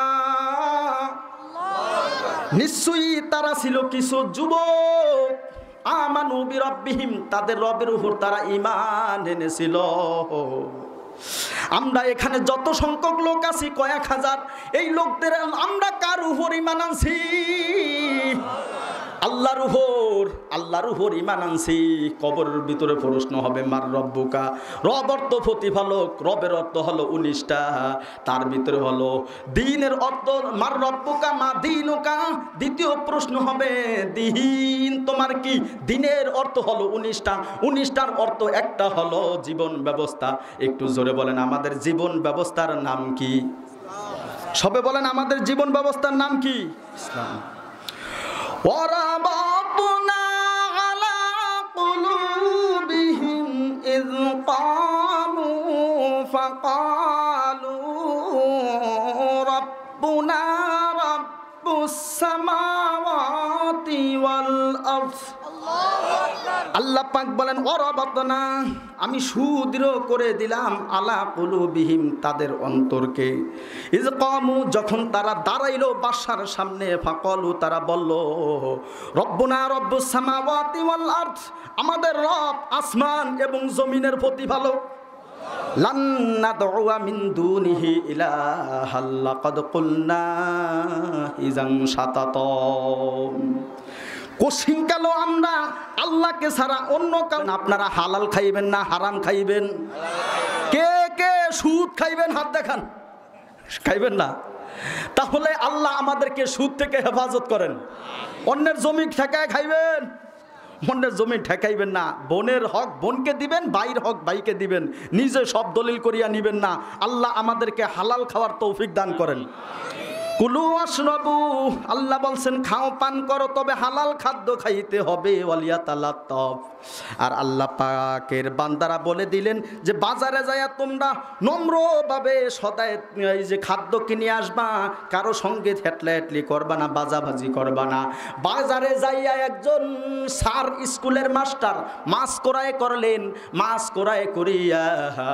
নিশ্চয়ই তারা ছিল কিছু যুবক, আমানু বিরাব্বিহিম, তাদের রবের উপর তারা ঈমান এনেছিল। আমরা এখানে যত সংখ্যক লোক আছি কয়েক হাজার, এই লোকদের আমরা কার উপর ঈমান আনছি? আল্লাহর উপর ঈমান আনছি। কবরের ভিতরে প্রশ্ন হবে মার রব্বুকা, রব অর্থ প্রতিপালক, রবের অর্থ হলো 19টা, তার ভিতরে হলো দ্বীনের অর্থ মার রব্বুকা মা দীনুকা, দ্বিতীয় প্রশ্ন হবে দ্বীন তোমার কি, দ্বীনের অর্থ হলো 19টা, 19টার অর্থ একটা হলো জীবন ব্যবস্থা। একটু জোরে বলেন আমাদের জীবন ব্যবস্থার নাম কি? সবে বলেন আমাদের জীবন ব্যবস্থার নাম কি? ইসলাম। وَرَبَطْنَا عَلَى قُلُوبِهِمْ إِذْ قَامُوا فَقَالُوا رَبُّنَا رَبُّ السَّمَاوَاتِ وَالْأَرْضِ। আল্লাহ পাক বলেন ওয়ারাবাতনা, আমি সুদৃঢ় করে দিলাম আলা কুলুবিহিম, তাদের অন্তরকে, ইজ কামু, যখন তারা দাঁড়াইলো বাদশার সামনে, ফাকালু, তারা বলল রব্বুনা রব্বুস সামাওয়াতি ওয়াল আরদ, আমাদের রব আসমান এবং জমিনের প্রতিপালক। লান নাদউয়া মিন দুনিহি ইলাহা লাকাদ কুলনা ইযান শাতাতা, কোশিনকালো আমরা আল্লাহকে ছাড়া অন্য কারণ। আপনারা হালাল খাইবেন না হারাম খাইবেন? কে কে সুদ খাইবেন হাত দেখান। খাইবেন না? তাহলে আল্লাহ আমাদেরকে সুদ থেকে হেফাজত করেন। অন্যের জমি ঠেকায় খাইবেন? অন্যের জমি ঠেকাইবেন না। বোনের হক বোনকে দিবেন, ভাইয়ের হক ভাইকে দিবেন, নিজে সব দলিল করিয়া নিবেন না। আল্লাহ আমাদেরকে হালাল খাওয়ার তৌফিক দান করেন। কুলু আশরাবু, আল্লাহ বলছেন খাও পান করো, তবে হালাল খাদ্য খাইতে হবে। ওয়ালিয়াতালাত্তাফ, আর আল্লাহ পাকের বান্দারা বলে দিলেন যে বাজারে যাইয়া তোমরা নম্রভাবে সদায় এই যে খাদ্য কিনে আসবা, কারো সঙ্গে হেটলি করবা না, বাজাবাজি করবা না। বাজারে যাইয়া একজন স্যার স্কুলের মাস্টার মাছ ক্রয় করলেন, মাছ ক্রয় করিয়া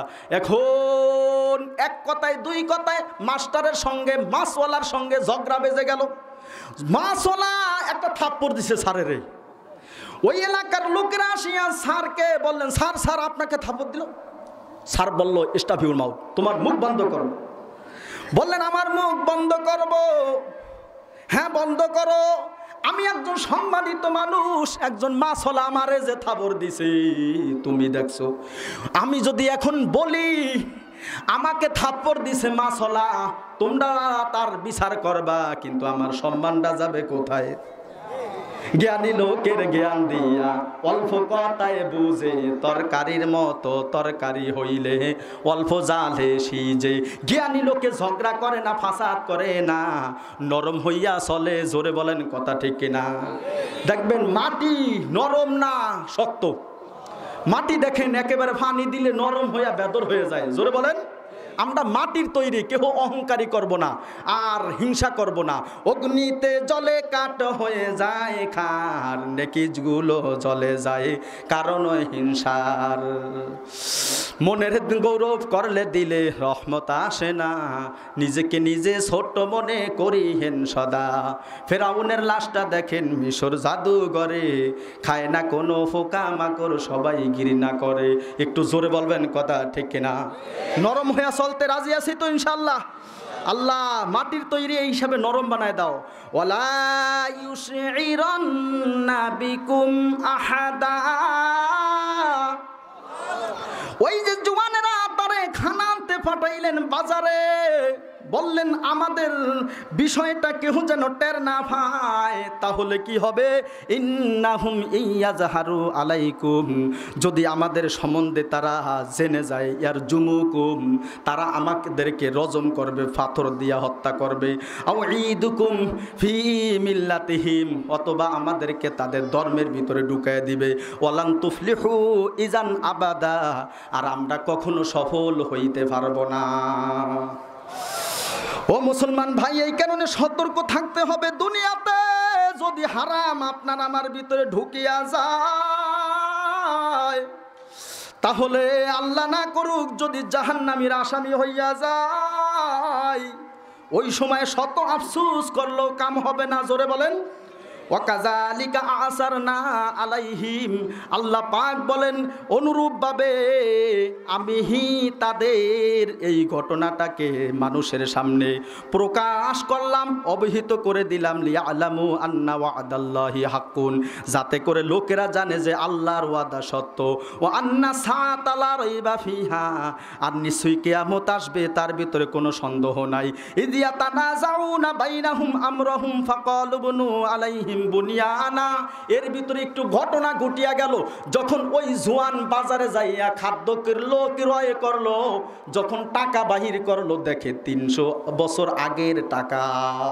এখন এক কথায় দুই কথায় মাস্টারের সঙ্গে মাছওয়ালার সঙ্গে ঝগড়া বেজে গেল। মাছওয়ালা একটা থাপ্পড় দিছে স্যারের। ওই এলাকার লোকেরা আসিয়া স্যারকে বললেন, স্যার স্যার আপনাকে থাপ্পড় দিল। স্যার বলল স্টাফিউর মাউথ, তোমার মুখ বন্ধ করো। বললেন আমার মুখ বন্ধ করব? হ্যাঁ বন্ধ করো। আমি একজন সম্মানিত মানুষ, একজন মাছওয়ালা আমারে যে থাপ্পড় দিছে তুমি দেখছো, আমি যদি এখন বলি আমাকে থাপ্পড় দিছে মাছওয়ালা, তোমরা তার বিচার করবা, কিন্তু আমার সম্মানটা যাবে কোথায়? জ্ঞানী লোকের জ্ঞান দিয়া অল্প কথায় বুঝে, তরকারির মতো তরকারি হইলে অল্প জালে সিজে। জ্ঞানী লোকে ঝগড়া করে না, ফাসাদ করে না, নরম হইয়া চলে। জোরে বলেন কথা ঠিক কিনা? দেখবেন মাটি নরম না শক্ত, মাটি দেখেন একেবারে পানি দিলে নরম হইয়া বেদর হয়ে যায়। জোরে বলেন। আমরা মাটির তৈরি, কেউ অহংকারী করব না আর হিংসা করব না। অগ্নিতে জলে কাঠ হয়ে যায় খার, নেকিগুলো জলে যায় কারণ হিংসার। মনের গৌরব করলে দিলে রহমত আসে না, নিজেকে নিজে ছোট্ট মনে করি হেন সদা। ফেরাউনের লাশটা দেখেন মিশর জাদুঘরে, খায় না কোনো ফোকা মাকড়, সবাই ঘৃণা করে। একটু জোরে বলবেন কথা ঠিক কিনা? নরম হয়ে চলতে রাজি আছি তো ইনশাআল্লাহ? আল্লাহ মাটির তৈরি এই হিসাবে নরম বানায় দাও। ওয়ালা ইউশিরান্না বিকুম আহাদা, ওই যে জওয়ানেরা তারে খানা আনতে পাঠাইলেন বাজারে, বললেন আমাদের বিষয়টা কেউ যেন টের না পায়, তাহলে কি হবে? ইন্নাহুম ইয়াজহারু আলাইকুম, যদি আমাদের সম্বন্ধে তারা জেনে যায়, ইয়ার জুমুকুম, তারা আমাদেরকে রজম করবে, পাথর দিয়া হত্যা করবে। আও ঈদুকুম ফি মিল্লাতিহিম, অথবা আমাদেরকে তাদের ধর্মের ভিতরে ঢুকায় দিবে। ওয়ালান তুফলিহু ইজান আবাদা, আর আমরা কখনো সফল হইতে পারবো না। ও মুসলমান ভাই, এই কারণে সতর্ক থাকতে হবে। দুনিয়াতে যদি হারাম আপনার আমার ভিতরে ঢুকিয়া যায়, তাহলে আল্লাহ না করুক যদি জাহান্নামীর আসামি হইয়া যায়, ওই সময় শত আফসোস করলেও কাম হবে না। জোরে বলেন। ওয়াকাযালিকা আসারনা আলাইহিম, আল্লাহ পাক বলেন অনুরূপভাবে আমি তাদের এই ঘটনাটাকে মানুষের সামনে প্রকাশ করলাম, অবহিত করে দিলাম। লিয়ালামু আন্না ওয়াদাল্লাহি হাক্কুন, যাতে করে লোকেরা জানে যে আল্লাহর ওয়াদা সত্য। ও আন্না সাআতা লা রাইবা ফিহা, আর নিশ্চয়ই কিয়ামত আসবে, তার ভিতরে কোনো সন্দেহ নাই। ইযিয়া তানাজাউনা বাইনাহুম আমরাহুম ফাকালু বুনু আলাইহিম বুনিয়ানা, এর ভিতরে একটু ঘটনা ঘটিয়া গেল। যখন ওই জোয়ান বাজারে যাইয়া খাদ্য করলো, ক্রয় করলো, যখন টাকা বাহির করলো, দেখে 300 বছর আগের টাকা।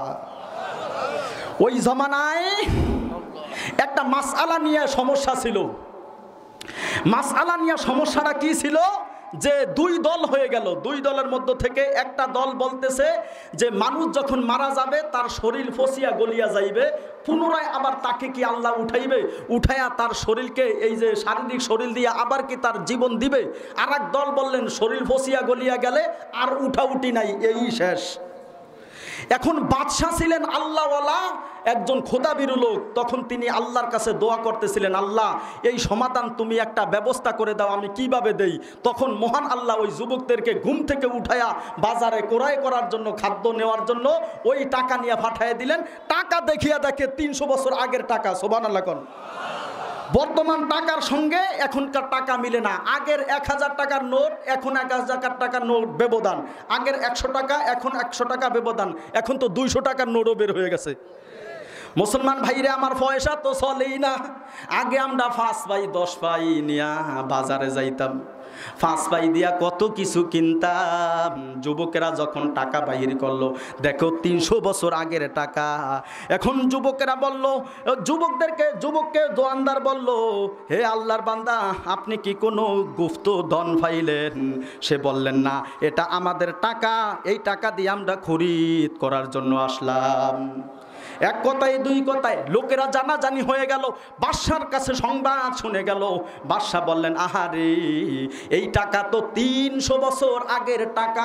ওই জমানায় একটা মাসআলা নিয়ে সমস্যা ছিল। মাসআলা নিয়ে সমস্যাটা কি ছিল? যে দুই দল হয়ে গেল। দুই দলের মধ্য থেকে একটা দল বলতেছে যে মানুষ যখন মারা যাবে তার শরীর ফসিয়া গলিয়া যাইবে, পুনরায় আবার তাকে কি আল্লাহ উঠাইবে, উঠাইয়া তার শরীরকে এই যে শারীরিক শরীর দিয়ে আবার কি তার জীবন দিবে। আর এক দল বললেন শরীর ফসিয়া গলিয়া গেলে আর উঠাউটি নাই, এই শেষ। এখন বাদশাহ ছিলেন আল্লাহওয়ালা, একজন খোদাবিরু লোক। তখন তিনি আল্লাহর কাছে দোয়া করতেছিলেন, আল্লাহ এই সমাধান তুমি একটা ব্যবস্থা করে দাও, আমি কিভাবে দেই। তখন মহান আল্লাহ ওই যুবকদেরকে ঘুম থেকে উঠায়া বাজারে ক্রয় করার জন্য, খাদ্য নেওয়ার জন্য ওই টাকা নিয়ে পাঠিয়ে দিলেন। টাকা দেখিয়া দেখে 300 বছর আগের টাকা। সুবহানাল্লাহ কোন। বর্তমান টাকার সঙ্গে এখনকার টাকা মিলে না। আগের 1000 টাকার নোট, এখন 1000 টাকার নোট ব্যবধান। আগের 100 টাকা, এখন 100 টাকা ব্যবধান। এখন তো 200 টাকার নোটও বের হয়ে গেছে। মুসলমান ভাইরে আমার, পয়সা তো চলেই না। আগে আমরা 5 পাই 10 পাই নিয়া বাজারে যাইতাম, 5 পাই দিয়া কত কিছু কিনতাম। যুবকেরা যখন টাকা বাহির করলো, দেখো 300 বছর আগের টাকা। এখন যুবকেরা বলল, যুবককে দোয়ানদার বলল, হে আল্লাহর বান্দা, আপনি কি কোনো গুপ্ত ধন পাইলেন? সে বললেন না, এটা আমাদের টাকা, এই টাকা দিয়ে আমরা খরিদ করার জন্য আসলাম। এক কথায় দুই কথায় লোকেরা জানাজানি হয়ে গেল। বাদশার কাছে সংবাদ শুনে গেল। বাদশা বললেন, আহারে এই টাকা তো 300 বছর আগের টাকা।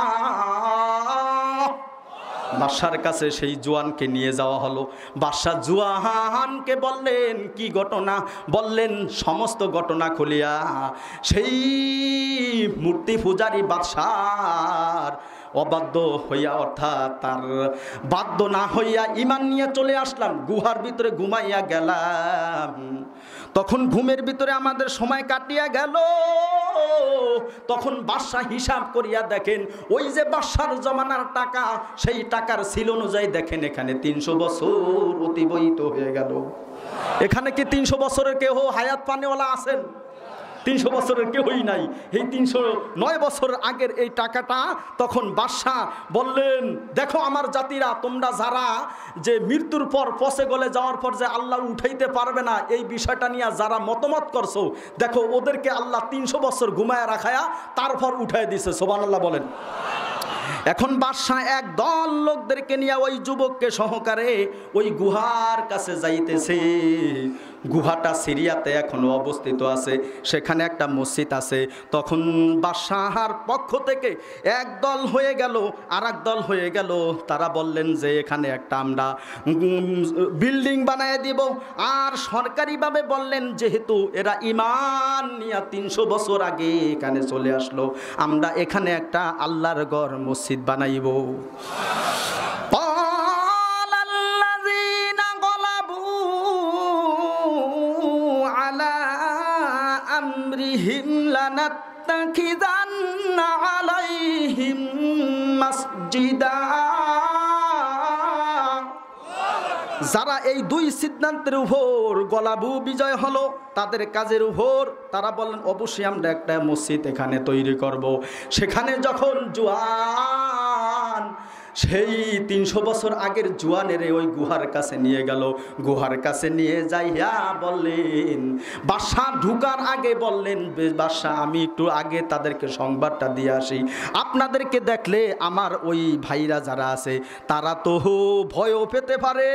বাদশার কাছে সেই জোয়ানকে নিয়ে যাওয়া হলো। বাদশা জোয়ানকে বললেন, কি ঘটনা? বললেন সমস্ত ঘটনা খুলিয়া। সেই মূর্তি পূজারী বাদশার অবাধ্য হইয়া, অর্থাৎ তার বাধ্য না হইয়া ঈমান নিয়ে চলে আসলাম, গুহার ভিতরে ঘুমাইয়া গেলাম। তখন ঘুমের ভিতরে আমাদের সময় কাটিয়া গেল। তখন বাদশাহ হিসাব করিয়া দেখেন, ওই যে বাদশার জমানার টাকা, সেই টাকার সিল অনুযায়ী দেখেন এখানে 300 বছর অতিবাহিত হয়ে গেল। এখানে কি 300 বছরের কেউ হায়াত পানেওয়ালা আছেন? 300 বছরের কেউই নাই। এই 309 বছর আগের এই টাকাটা। তখন বাদশাহ বললেন, দেখো আমার জাতিরা, তোমরা যারা যে মৃত্যুর পর পচে গলে যাওয়ার পর যে আল্লাহ উঠাইতে পারবে না, এই বিষয়টা নিয়ে যারা মতামত করছো, দেখো ওদেরকে আল্লাহ 300 বছর ঘুমায় রাখায়া তারপর উঠাই দিছে। সুবহানাল্লাহ বলেন। এখন বাদশাহ এক দল লোকদেরকে নিয়ে ওই যুবককে সহকারে ওই গুহার কাছে যাইতেছে। গুহাটা সিরিয়াতে এখনো অবস্থিত আছে, সেখানে একটা মসজিদ আছে। তখন বাদশাহর পক্ষ থেকে এক দল হয়ে গেল, আর এক দল হয়ে গেল। তারা বললেন যে এখানে একটা আমরা বিল্ডিং বানায় দিব। আর সরকারিভাবে বললেন, যেহেতু এরা ঈমান নিয়ে 300 বছর আগে এখানে চলে আসলো, আমরা এখানে একটা আল্লাহর ঘর মসজিদ বানাইব। সাজ্জিদা। যারা এই দুই সিদ্ধান্তের উপর গলাবু বিজয় হলো, তাদের কাজের উপর তারা বললেন অবশ্যই আমরা একটা মসজিদ এখানে তৈরি করব। সেখানে যখন জোয়ান, সেই 300 বছর আগের জোয়ানের ওই গুহার কাছে নিয়ে গেল। গুহার কাছে নিয়ে যাইয়া বললেন, বাদশা ঢুকার আগে বললেন, বাদশা আমি একটু আগে তাদেরকে সংবাদটা দিয়ে আসি। আপনাদেরকে দেখলে আমার ওই ভাইরা যারা আছে তারা তো ভয়ও পেতে পারে,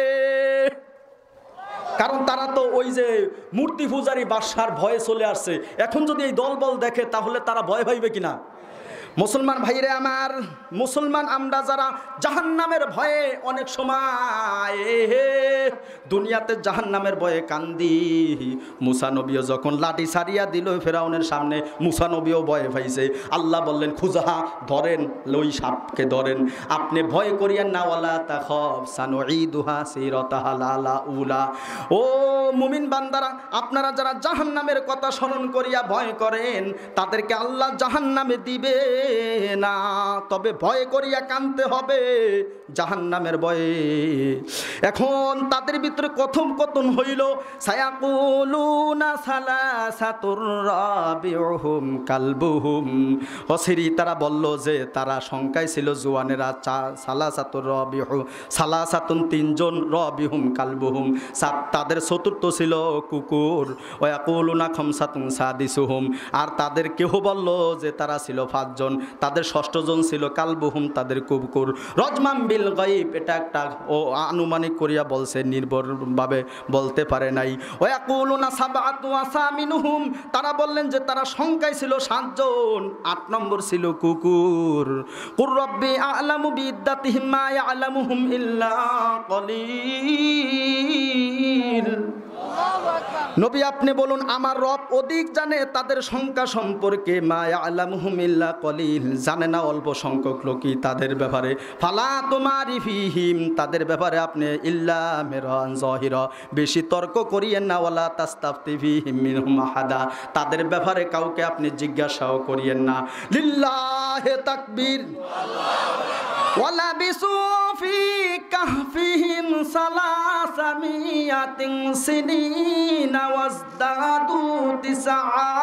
কারণ তারা তো ওই যে মূর্তি পূজারী বাদশার ভয়ে চলে আসছে। এখন যদি এই দলবল দেখে তাহলে তারা ভয় পাইবে কিনা? মুসলমান ভাইরে আমার, মুসলমান আমরা যারা জাহান্নামের ভয়ে অনেক সময় দুনিয়াতে জাহান্নামের ভয়ে কান্দি, মুসা নবীও যখন লাঠি সারিয়া দিল ফেরাউনের সামনে, মুসা নবীও ভয়ে পাইছে। আল্লাহ বললেন খুজাহা, ধরেন ওই সাপকে ধরেন, আপনি ভয় করিয়েন না, ওয়ালা তাখাফ সানুঈদুহা সিরাতাহা আলা উলা। ও মুমিন বান্দারা, আপনারা যারা জাহান্নামের কথা স্মরণ করিয়া ভয় করেন, তাদেরকে আল্লাহ জাহান্নামে দিবে না, তবে ভয় করিয়া কানতে হবে জাহান্নামের ভয়ে। এখন তাদের ভিতরে কথোপকথন হইল, সায়াকুলুনা সালাসাতুর রাবিউহুম কালবুহুম। অসিরি তারা বলল যে তারা শঙ্কায় ছিল জোয়ানেরা, সালাসাতুর রাবিহু সালাসাতুন 3 জন, রাবিহুম কালবুহুম তাদের চতুর্থ ছিল কুকুর, ওয়াকুলুনা খামসাতুন সাদিসুহুম আর তাদের কেহ বলল যে তারা ছিল 5 জন, তাদের 6ষ্ঠ জন ছিল কালবুহুম তাদের কুকুর। রজমাম বিল গায়ব, এটা একটা ও আনুমানিক করিয়া বলছে, নির্ভরভাবে বলতে পারে নাই। ওয়াকুলুনা সাবআতু ওয়া সামিনুহুম, তারা বললেন যে তারা সংখ্যায় ছিল 7 জন, 8 নম্বর ছিল কুকুর। কুর রব্বি আ'লামু বিইদ্দাতিহিম মা ইয়া'লামুহুম ইল্লা কলিল। নবী আপনি বলুন, আমার রব অধিক জানে তাদের সংখ্যা সম্পর্কে, মা ইয়ালামুহুম ইল্লা কলিল, জানে না অল্প সংখ্যক লোকই তাদের ব্যাপারে। ফালা তুমারি ফিহিম, তাদের ব্যাপারে আপনি ইল্লা মিরান যাহিরা, বেশি তর্ক করিয়েন না, ওয়ালা তাস্তাফতি ফিহিম মিনহুম আহাদা, তাদের ব্যাপারে কাউকে আপনি জিজ্ঞাসাও করিয়েন না। লিল্লাহি তাকবীর। ওয়ালা বিসু ফি কাহফিহিম সালাসামিয়াতিন সিনিনা ওয়াজদাদু তিসআ,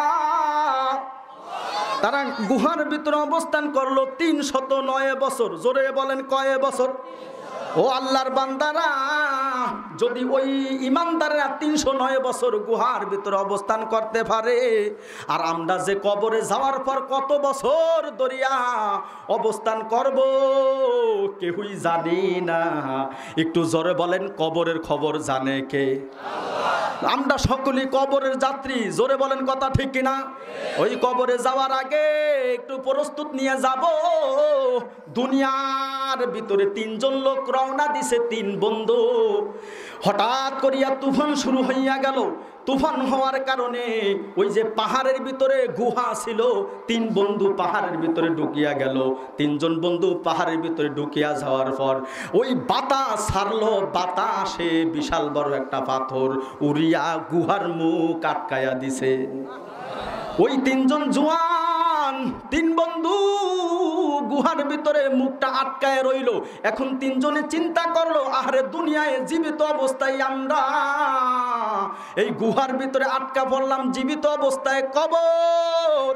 তারা গুহার ভিতরে অবস্থান করলো 309 বছর। জোরে বলেন কয় বছর? ও আল্লাহর বান্দারা, যদি ওই ইমানদাররা 309 বছর গুহার ভিতরে অবস্থান করতে পারে, আর আমরা যে কবরে যাওয়ার পর কত বছর দরিয়া অবস্থান করব কেউই জানি না। একটু জোরে বলেন, কবরের খবর জানে কে? আমরা সকলেই কবরের যাত্রী। জোরে বলেন কথা ঠিক কিনা? ওই কবরে যাওয়ার আগে একটু প্রস্তুত নিয়ে যাব। দুনিয়ার ভিতরে 3 জন লোক রওনা দিছে, 3 বন্ধু। হঠাৎ করিয়া তুফান শুরু হইয়া গেল। তুফান হওয়ার কারণে ওই যে পাহাড়ের ভিতরে গুহা ছিল, 3 বন্ধু পাহাড়ের ভিতরে ঢুকিয়া গেল। 3 জন বন্ধু পাহাড়ের ভিতরে ঢুকিয়া যাওয়ার পর ওই বাতাস ছাড়লো, বাতাসে বিশাল বড় একটা পাথর উড়িয়া গুহার মুখ আটকায়া দিছে। ওই 3 জন জওয়ান 3 বন্ধু গুহার ভিতরে মুখটা আটকায় রইল। এখন 3 জনে চিন্তা করলো, আরে দুনিয়ায় জীবিত অবস্থায় আমরা এই গুহার ভিতরে আটকা পড়লাম, জীবিত অবস্থায় কবর।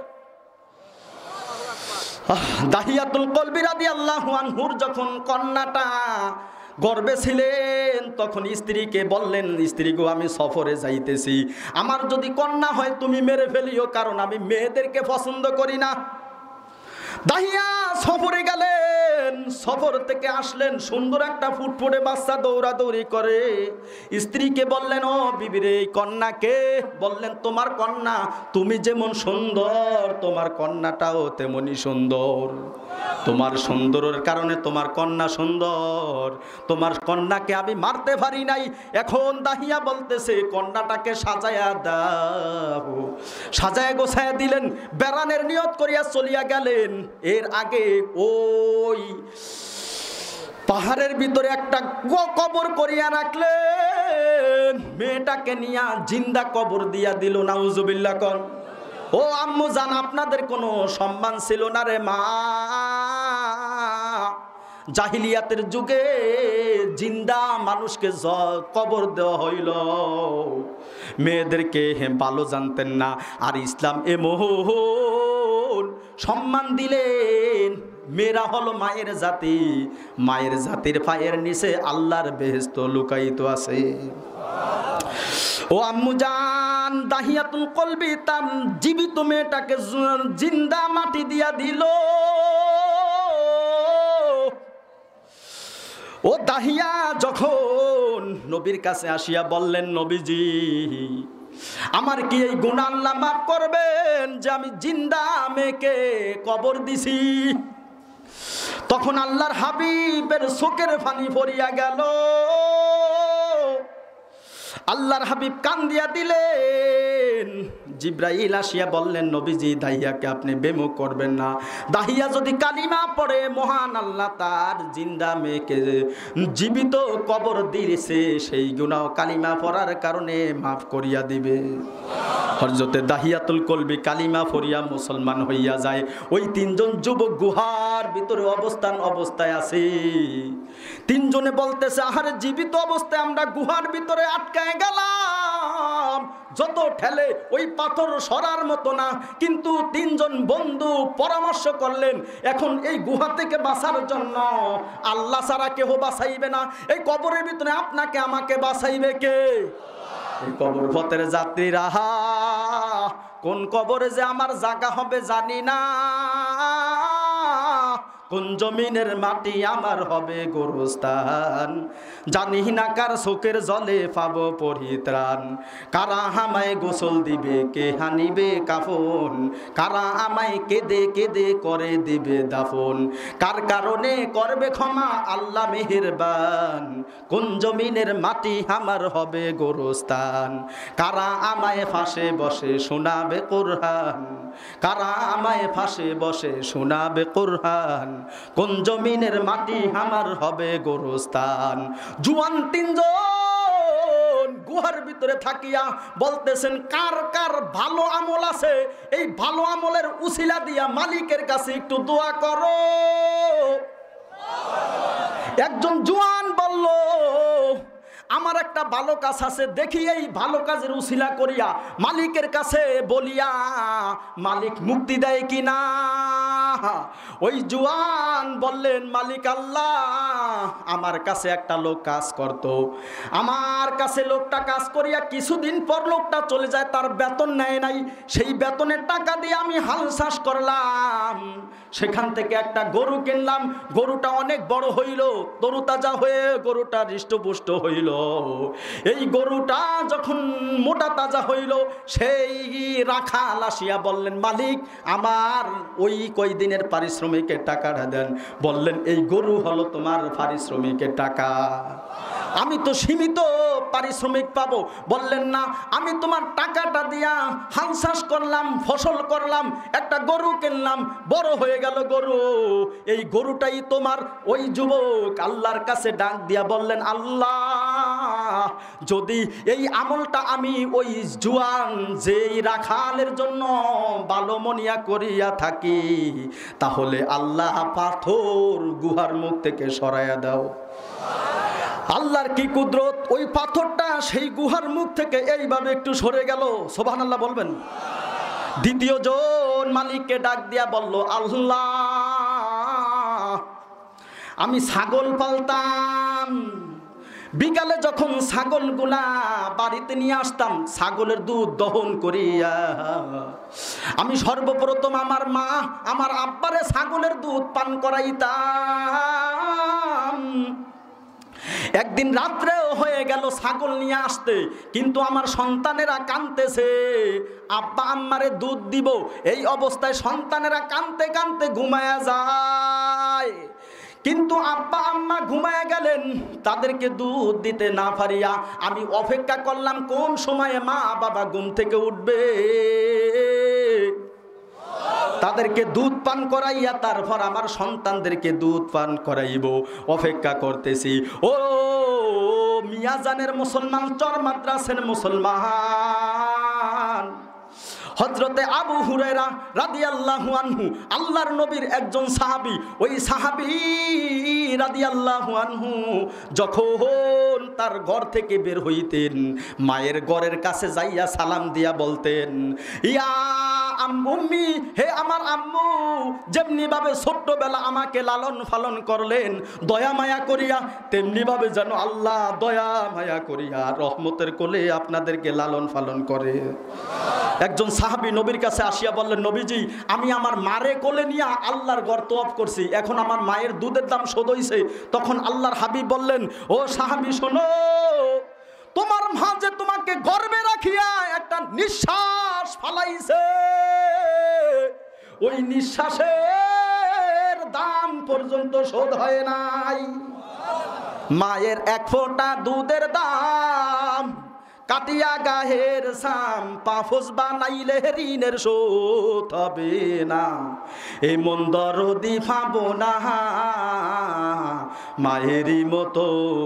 দাহিয়াতুল কলবি রাদিয়াল্লাহু আনহুর যখন কন্যাটা গর্বে ছিলেন, তখন স্ত্রীকে বললেন, স্ত্রী গো আমি সফরে যাইতেছি, আমার যদি কন্যা হয় তুমি মেরে ফেলিও, কারণ আমি মেয়েদেরকে পছন্দ করি না। দাহিয়া সফরে গেলেন, সফর থেকে আসলেন, সুন্দর একটা ফুটফুটে বাচ্চা দৌড়াদৌড়ি করে। স্ত্রীকে বললেন, ও বিবিরে এই কন্যাকে? বললেন তোমার কন্যা, তুমি যেমন সুন্দর তোমার কন্যাটাও তেমনি সুন্দর। তোমার সুন্দরের কারণে তোমার কন্যা সুন্দর, তোমার কন্যাকে আমি মারতে পারি নাই। এখন দাহিয়া বলতেছে কন্যাটাকে সাজায়া দাও। সাজায় গোছায়া দিলেন, বেড়ানের নিয়ত করিয়া চলিয়া গেলেন। এর আগে ওই পাহাড়ের ভিতরে একটা কবর করিয়া রাখলেন, মেয়েটাকে নিয়া জিন্দা কবর দিয়া দিল। নাউজুবিল্লাহ কোন। ও আম্মু জান, আপনাদের কোনো সম্মান ছিল না রে মা? জাহিলিয়াতের যুগে জিন্দা মানুষকে কবর দেওয়া হইল, মেয়েদেরকে ভালো জানতেন না। আর ইসলাম এমন সম্মান দিলেন, মেয়েরা হলো মায়ের জাতি, মায়ের জাতির পায়ের নিচে আল্লাহর বেহেশত লুকায়িত আছে। ও আম্মু জান, দাহিয়াতুল কলবি তাম জীবিত মেয়েটাকে জিন্দা মাটি দিয়া দিল। ও দাহিয়া যখন নবীর কাছে আসিয়া বললেন, নবীজি আমার কি এই গুনাহ আল্লাহ মাফ করবেন যে আমি জিন্দা মেয়েকে কবর দিছি? তখন আল্লাহর হাবিবের চোখের পানি পড়িয়া গেল। আল্লাহর হাবিব কান্দিয়া দিলেন। জিব্রাইল আসিয়া বললেন, নবীজি দাহিয়াকে আপনি বেমুখ করবেন না। দাহিয়া যদি কালিমা পড়ে মহান আল্লাহ তার জিন্দা মেয়েকে জীবিত কবর দিয়েছে, সেই গুনাহ কালিমা পড়ার কারণে মাফ করিয়া দিবে। হযরতে দাহিয়াতুল কলবি কালিমা পড়িয়া মুসলমান হইয়া যায়। ওই তিনজন যুবক গুহার ভিতরে অবস্থায় আছে। তিনজনে বলতেছে, আহারে জীবিত অবস্থায় আমরা গুহার ভিতরে আটকায় গেলাম, যত ঠেলে ওই পাথর সরার মতো না। কিন্তু তিনজন বন্ধু পরামর্শ করলেন, এখন এই গুহা থেকে বাঁচার জন্য আল্লাহ ছাড়া কেহ বাঁচাইবে না, এই কবরের ভিতরে আপনাকে আমাকে বাঁচাইবে কে? এই কবর পথের যাত্রীরা, কোন কবরে যে আমার জায়গা হবে জানি না, কোন জমিনের মাটি আমার হবে গোরস্থান, জানি না কার চোখের জলে পাবো পরিত্রাণ। কারা আমায় গোসল দিবে, কে হানিবে কাফন, কারা আমায় কেঁদে কেঁদে করে দিবে দাফন, কার কারণে করবে ক্ষমা আল্লাহ মেহেরবান, কোন জমিনের মাটি আমার হবে গোরস্থান। কারা আমায় ফাঁসে বসে শোনাবে কোরআন, কারা আমায় ফাঁসে বসে শোনাবে কোরআন, কোন জমিনের মাটি আমার হবে গোরস্থান। জুয়ান তিনজন গুহার ভিতরে থাকিয়া বলতেছেন, কার কার ভালো আমল আছে, এই ভালো আমলের উসিলা দিয়া মালিকের কাছে একটু দোয়া করো। একজন জুয়ান বলল, আমার একটা ভালো কাজ আছে, দেখি এই ভালো কাজের উসিলা করিয়া মালিকের কাছে বলিয়া মালিক মুক্তি দেয় কিনা। ওই জুয়ান বললেন, মালিক আল্লাহ, আমার কাছে একটা লোক কাজ করত, আমার কাছে লোকটা কাজ করিয়া কিছুদিন পর লোকটা চলে যায়, তার বেতন নেয় নাই, সেই বেতনের টাকা দিয়ে আমি হাল চাষ করলাম, সেখান থেকে একটা গরু কিনলাম, গরুটা অনেক বড় হইল, তরুতাজা হয়ে গরুটা হৃষ্টপুষ্ট হইল। এই গরুটা যখন মোটা তাজা হইল, সেই রাখাল আসিয়া বললেন, মালিক আমার ওই কয়দিনের পারিশ্রমিকের টাকাটা দেন। বললেন, এই গরু হলো তোমার পারিশ্রমিকের টাকা, আমি তো সীমিত পারিশ্রমিক পাবো। বললেন, না, আমি তোমার টাকাটা দিয়া হাল চাষ করলাম, ফসল করলাম, একটা গরু কিনলাম, বড় হয়ে গেল গরু, এই গরুটাই তোমার। ওই যুবক আল্লাহর কাছে ডাক দিয়া বললেন, আল্লাহ, যদি এই আমলটা আমি ওই জুয়ান যেই রাখালের জন্য ভালো মনিয়া করিয়া থাকি, তাহলে আল্লাহ পাথর গুহার মুখ থেকে সরাইয়া দাও। আল্লাহর কি কুদরত, ওই পাথরটা সেই গুহার মুখ থেকে এইভাবে একটু সরে গেল। সুবহানাল্লাহ বলবেন। দ্বিতীয় জন মালিককে ডাক দিয়া বলল, আল্লাহ, আমি ছাগল পালতাম, বিকালে যখন ছাগলগুলা বাড়িতে নিয়ে আসতাম, ছাগলের দুধ দহন করিয়া আমি সর্বপ্রথম আমার মা আমার আব্বারে ছাগলের দুধ পান করাইতাম। একদিন রাত্রেও হয়ে গেল ছাগল নিয়ে আসতে, কিন্তু আমার সন্তানেরা কাঁদতেছে, আব্বা আম্মারে দুধ দিব, এই অবস্থায় সন্তানেরা কাঁদতে কাঁদতে ঘুমায়া যায়। কিন্তু আব্বা আম্মা ঘুমায় গেলেন, তাদেরকে দুধ দিতে না পারিয়া আমি অপেক্ষা করলাম কোন সময়ে মা বাবা ঘুম থেকে উঠবে, তাদেরকে দুধ পান করাইয়া তারপর আমার সন্তানদেরকে দুধ পান করাইব, অপেক্ষা করতেছি। ও মিয়াজানের মুসলমান, চর মাদ্রাসের মুসলমান, হযরতে আবু হুরায়রা রাদিয়াল্লাহু আনহু আল্লাহর নবীর একজন সাহাবী, ওই সাহাবী রাদিয়াল্লাহু আনহু যখন তার ঘর থেকে বের হইতেন মায়ের ঘরের কাছে যাইয়া সালাম দিয়া বলতেন, ইয়া আম্মি, হে আমার আম্মু, যেমনি ভাবে ছোট্টবেলা আমাকে লালন পালন করলেন দয়া মায়া করিয়া, তেমনি ভাবে যেন আল্লাহ দয়া মায়া করিয়া রহমতের কোলে আপনাদেরকে লালন পালন করে। একজন সাহাবী নবীর কাছে আসিয়া বললেন, নবীজি, আমি আমার মারে কোলে নিয়ে আল্লাহর ঘর তওয়াফ করছি, এখন আমার মায়ের দুধের দাম শোধ হইছে। তখন আল্লাহর হাবিব বললেন, ও সাহাবী শোনো, তোমার মা যে তোমাকে গর্ভে রাখিয়া একটা নিঃশ্বাস ফালাইছে, ওই নিঃশ্বাসের দাম পর্যন্ত শোধ হয় নাই। মায়ের এক ফোঁটা দুধের দাম কাটিয়া গাহের সাম, পাফস বানাইলে ঋণের শোধ হবে না। এই মন দরদি পাবো না মায়েরই মতো।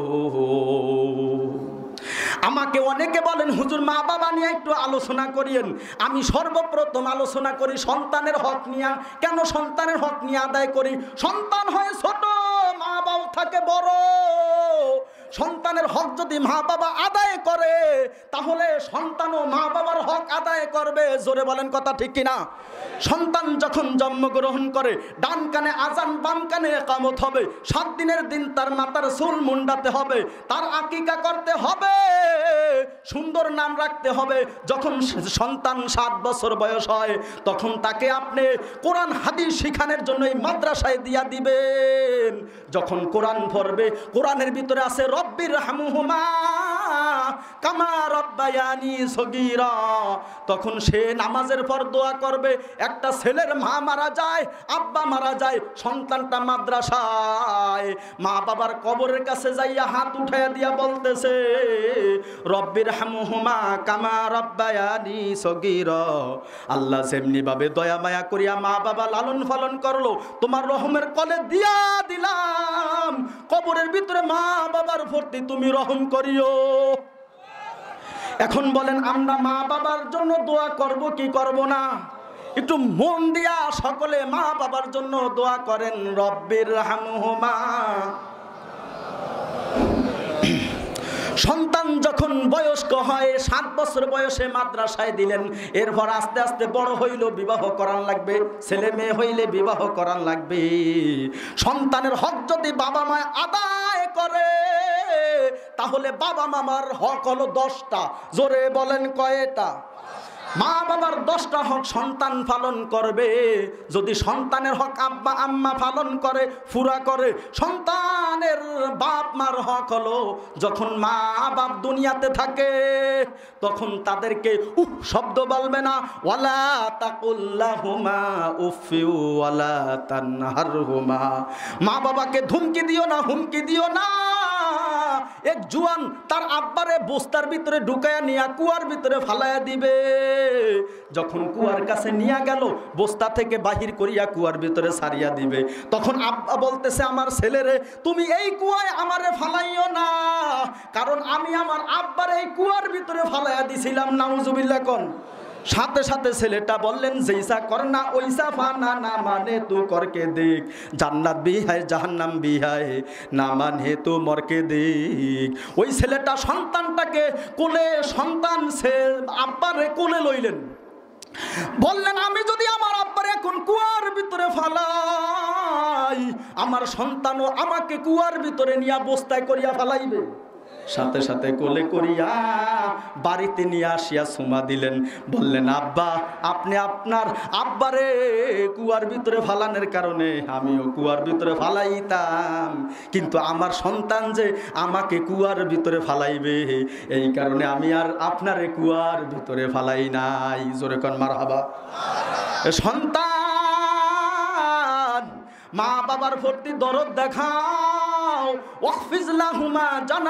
আমাকে অনেকে বলেন, হুজুর মা বাবা নিয়ে একটু আলোচনা করিয়েন। আমি সর্বপ্রথম আলোচনা করি সন্তানের হক নিয়ে। কেন সন্তানের হক নিয়ে আদায় করি? সন্তান হয় ছোট, মা বাবা থাকে বড়। সন্তানের হক যদি মা বাবা আদায় করে, তাহলে সন্তানও মা বাবার হক আদায় করবে। জোরে বলেন কথা ঠিক কিনা? সন্তান যখন জন্মগ্রহণ করে, ডান কানে আজান, বাম কানে ইকামত হবে। 7 দিনের দিন তার মাথার চুল মুন্ডাতে হবে, তার আকিকা করতে হবে, সুন্দর নাম রাখতে হবে। যখন সন্তান 7 বছর বয়স হয়, তখন তাকে আপনি কোরআন হাদিস শিখানোর জন্য এই মাদ্রাসায় দিয়া দিবেন। যখন কোরআন পড়বে, কোরআনের ভিতরে আছে রব্বির হামহুমা কামা রব্বায়ানি সগীরা, তখন সে নামাজের পর দোয়া করবে। একটা ছেলের মা মারা যায়, আব্বা মারা যায়, সন্তানটা মাদ্রাসায় মা বাবার কবরের কাছে যাইয়া হাত উঠাইয়া দিয়া বলতেছে, রব্বির হামহুমা কামা রব্বায়ানি সগীরা। আল্লাহ যেমনি ভাবে দয়া মায়া করিয়া মা বাবা লালন পালন করলো, তোমার রহমের কলে দিয়া দিলাম, কবরের ভিতরে মা বাবার প্রতি তুমি রহম করিও। এখন বলেন, আমরা মা বাবার জন্য দোয়া করব কি করব না? একটু মন দিয়া সকলে মা বাবার জন্য দোয়া করেন, রব্বির হামহুমা। সন্তান যখন বয়স্ক হয়, 7 বছর বয়সে মাদ্রাসায় দিলেন, এরপর আস্তে আস্তে বড় হইল, বিবাহ করান লাগবে, ছেলে মেয়ে হইলে বিবাহ করান লাগবে। সন্তানের হক যদি বাবা মা আদায় করে, তাহলে বাবা মামার হক হলো 10টা। জোরে বলেন কয়টা? মা বাবার 10টা হক সন্তান পালন করবে। যদি সন্তানের হক আব্বা আম্মা পালন করে, পুরা করে, সন্তানের বাপ মার হক হলো, যখন মা বাপ দুনিয়াতে থাকে তখন তাদেরকে উফ শব্দ বলবে না, ওয়ালা তাকুল্লাহুমা উফি ওয়ালা তানহারহুমা। মা বাবাকে ধমকি দিও না, হুমকি দিও না। এক জুয়ান তার আব্বারে বস্তার ভিতরে ঢুকায়া নিয়া কুয়ার ভিতরে ফালাইয়া দিবে। যখন কুয়ার কাছে নিয়ে গেল, বস্তা থেকে বাহির করিয়া কুয়ার ভিতরে ছাড়িয়া দিবে, তখন আব্বা বলতেছে, আমার ছেলেরে তুমি এই কুয়ায় আমারে ফালাইও না, কারণ আমি আমার আব্বারে এই কুয়ার ভিতরে ফালাইয়া দিছিলাম। নাউজুবিল্লাহ কোন। সাথে সাথে ছেলেটা বললেন, যেইসা কর না ওইসা ফানা, না মানে তু করকে দেখ, জান্নাত বি হায় জাহান্নাম বি হায়, না মানে তু মরকে দেখ। ওই ছেলেটা সন্তানটাকে কোলে, সন্তান সে আব্বারে কোলে লইলেন, বললেন, আমি যদি আমার আব্বারে এখন কুয়ার ভিতরে ফালাই, আমার সন্তানও আমাকে কুয়ার ভিতরে নিয়ে বস্তায় করিয়া ফালাইবে। সাথে সাথে কোলে করিয়া বাড়িতে নিয়ে আসিয়া সুমা দিলেন, বললেন, আব্বা, আপনি আপনার আব্বারে কুয়ার ভিতরে ফালানোর কারণে আমিও কুয়ার ভিতরে ফালাইতাম, কিন্তু আমার সন্তান যে আমাকে কুয়ার ভিতরে ফালাইবে, এই কারণে আমি আর আপনারে কুয়ার ভিতরে ফালাই নাই। জোরে কোন মারহাবা। সন্তান মা বাবার প্রতি দরদ দেখাও, ওয়াখফিজ লাহুমা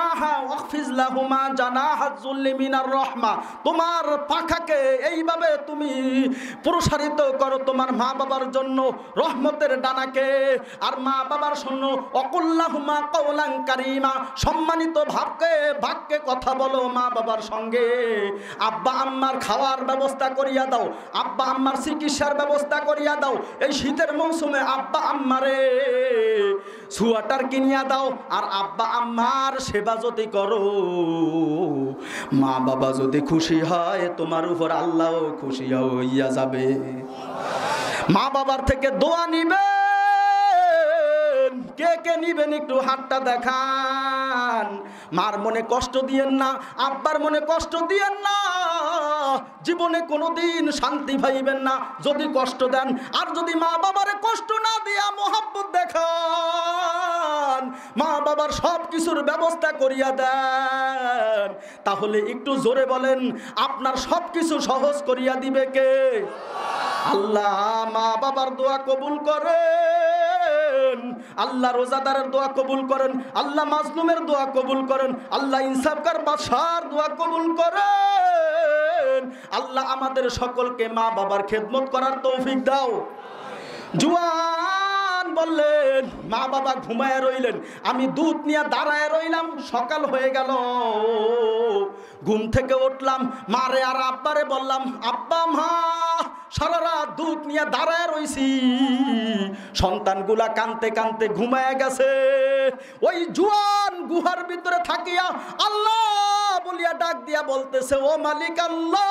জানাহা যুল্লি মিনার রাহমা, তোমার পাখাকে এইভাবে তুমি প্রসারিত করো তোমার মা বাবার জন্য, রহমতের ডানাকে। আর মা বাবার জন্য অকুল্লাহুমা কাওলান কারীমা, সম্মানিত ভাগ্যে কথা বলো মা বাবার সঙ্গে। আব্বা আম্মার খাওয়ার ব্যবস্থা করিয়া দাও, আব্বা আম্মার চিকিৎসার ব্যবস্থা করিয়া দাও। এই শীতের মৌসুমে আব্বা আম্মারে সোয়াটার কিনিয়া দাও। আর আব্বা আম্মার সেবা যদি করো, মা বাবা যদি খুশি হয় তোমার উপর আল্লাহও খুশি হইয়া যাবে। মা বাবার থেকে দোয়া নিবে, কে কে নিবেন একটু হাতটা দেখান। মার মনে কষ্ট দিয়েন না, আব্বার মনে কষ্ট দিয়েন না, জীবনে কোনোদিন শান্তি পাইবেন না যদি কষ্ট দেন। আর যদি মা বাবারে কষ্ট না দিয়া মোহাব্বত দেখান, মা বাবার সব কিছুর ব্যবস্থা করিয়া দেন, তাহলে একটু জোরে বলেন আপনার সব কিছু সহজ করিয়া দিবে কে? আল্লাহ মা বাবার দোয়া কবুল করেন, আল্লাহ রোজাদারের দোয়া কবুল করেন, আল্লাহ মাজলুমের দোয়া কবুল করেন, আল্লাহ ইনসাফকার বাদশার দোয়া কবুল করেন। আল্লাহ আমাদের সকলকে মা বাবার খেদমত করার তৌফিক দাও। জুয়ান বললেন মা বাবা ঘুমায় রইলেন, আমি দুধ নিয়ে দাঁড়ায় রইলাম। সকাল হয়ে গেল, ঘুম থেকে উঠলাম, মারে আর আব্বারে বললাম, আব্বা মা সারা রাত দুধ নিয়ে দাঁড়ায় রইছি। সন্তানগুলা কানতে কানতে ঘুমায় গেছে। ওই জুয়ান গুহার ভিতরে থাকিয়া আল্লাহ বলিয়া ডাক দিয়া বলতেছে, ও মালিক আল্লাহ,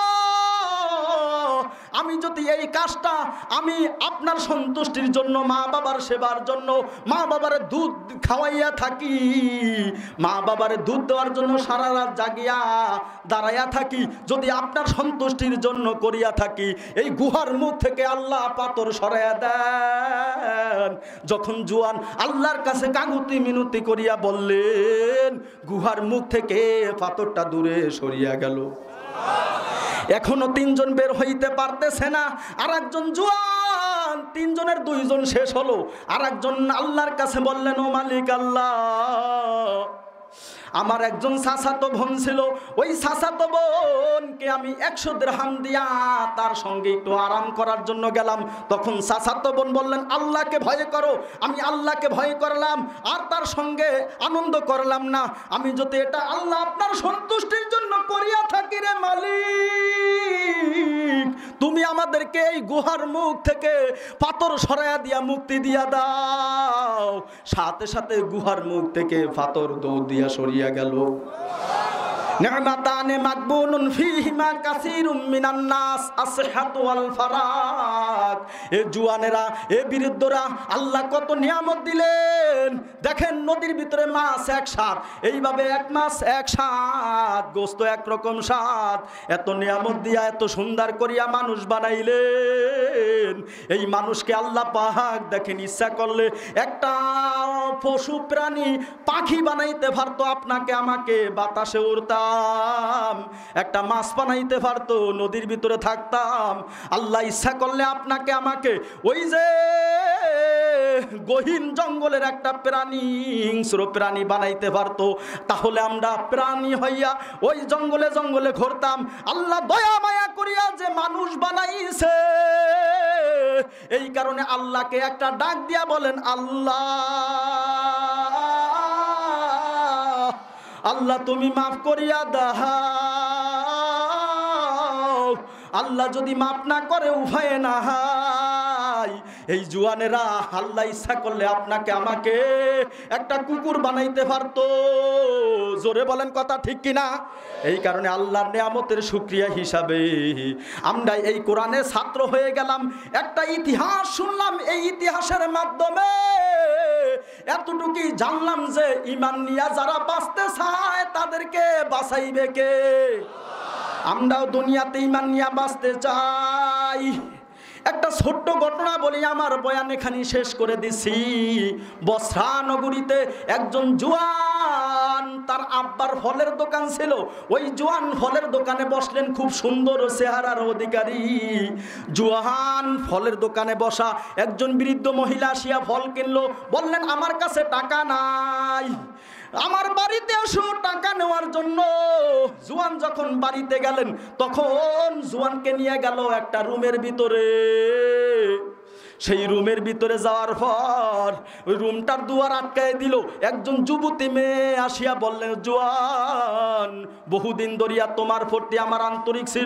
আমি যদি এই কাজটা আমি আপনার সন্তুষ্টির জন্য, মা বাবার সেবার জন্য, মা বাবারে দুধ খাওয়াইয়া থাকি, মা বাবারে দুধ দেওয়ার জন্য সারা রাত জাগিয়া দাঁড়াইয়া থাকি, যদি আপনার সন্তুষ্টির জন্য করিয়া থাকি, এই গুহার মুখ থেকে আল্লাহ পাথর সরাইয়া দেন। যখন জুয়ান আল্লাহর কাছে কাকুতি মিনতি করিয়া বললেন, গুহার মুখ থেকে পাথরটা দূরে সরিয়া গেল। এখনো তিনজন বের হইতে পারতেছে না। আর একজন জুয়ান, তিনজনের দুইজন শেষ হলো। আর একজন আল্লাহর কাছে বললেন, ও মালিক আল্লাহ, আমার একজন চাচাতো বোন ছিল, ওই চাচাতো বোনকে আমি 100 দিরহাম দিয়া তার সঙ্গে একটু আরাম করার জন্য গেলাম। তখন চাচাতো বোন বললেন, আল্লাহকে ভয় করো। আমি আল্লাহকে ভয় করলাম আর তার সঙ্গে আনন্দ করলাম না। আমি যদি এটা আল্লাহ আপনার সন্তুষ্টির জন্য করিয়া থাকি রে মালিক, তুমি আমাদেরকে এই গুহার মুখ থেকে পাথর সরাইয়া দিয়া মুক্তি দিয়া দাও। সাথে সাথে গুহার মুখ থেকে পাথর দৌড় দিয়া সরিয়া গেল। নি'মাতানে মাকবুনুন ফীহিমা কাসীরুম মিনান নাস আসহাতু ওয়াল ফারাক। এ জুয়ানেরা, এ বৃদ্ধরা, আল্লাহ কত নিয়ামত দিলেন দেখেন। নদীর ভিতরে মাছ এক স্বাদ, এইভাবে এক মাছ এক স্বাদ, গোস্ত একরকম স্বাদ। এত নিয়ামত দিয়া এত সুন্দর করিয়া মানুষ বানাইলেন। এই মানুষকে আল্লাহ পাক দেখেন ইচ্ছা করলে একটা পশু প্রাণী পাখি বানাইতে পারতো, আপনাকে আমাকে বাতাসে উড়তাম। একটা মাছ বানাইতে পারতো, নদীর ভিতরে থাকতাম। আল্লাহ ইচ্ছা করলে আপনাকে আমাকে ওই যে গহীন জঙ্গলের একটা প্রাণী, হিংস্র প্রাণী বানাইতে পারতো। তাহলে আমরা প্রাণী হইয়া ওই জঙ্গলে জঙ্গলে ঘুরতাম। আল্লাহ দয়া মায়া করিয়া যে মানুষ বানাইছে, এই কারণে আল্লাহকে একটা ডাক দিয়া বলেন, আল্লাহ, আল্লাহ তুমি মাফ করিয়া দাও। আল্লাহ যদি মাফ না করে উপায় নাই। এই জুয়ানেরা আল্লাহ ইচ্ছা করলে আপনাকে আমাকে একটা কুকুর বানাইতে পারতো। জোরে বলেন কথা ঠিক কিনা? এই কারণে আল্লাহর নিয়ামতের শুকরিয়া হিসাবে আমরা এই কোরআনের ছাত্র হয়ে গেলাম। একটা ইতিহাস শুনলাম, এই ইতিহাসের মাধ্যমে এতটুকুই জানলাম যে ঈমান নিয়ে যারা বাঁচতে চায় তাদেরকে বাঁচাইবে কে? আমরাও দুনিয়াতে ঈমান নিয়ে বাঁচতে চাই। একটা ছোট্ট ঘটনা বলি, আমার বয়ান এখানে শেষ করে দিছি। বসরা নগরীতে একজন জুয়ান তার আব্বার ফলের দোকান ছিল, ওই জোয়ান ফলের দোকানে বসলেন। খুব সুন্দর চেহারার অধিকারী জোয়ান ফলের দোকানে বসা একজন বৃদ্ধ মহিলা আসিয়া ফল কিনলো। বললেন আমার কাছে টাকা নাই, আমার বাড়িতে আসো টাকা নেওয়ার জন্য। জোয়ান যখন বাড়িতে গেলেন তখন জোয়ানকে নিয়ে গেল একটা রুমের ভিতরে। সেই রুমের ভিতরে যাওয়ার পর ওই রুমটার দুয়ার আটকায় দিল। একজন যুবতী মেয়ে আসিয়া বললেন, জোয়ান বহুদিন ধরিয়া তোমার প্রতি আমার আন্তরিক ছিল,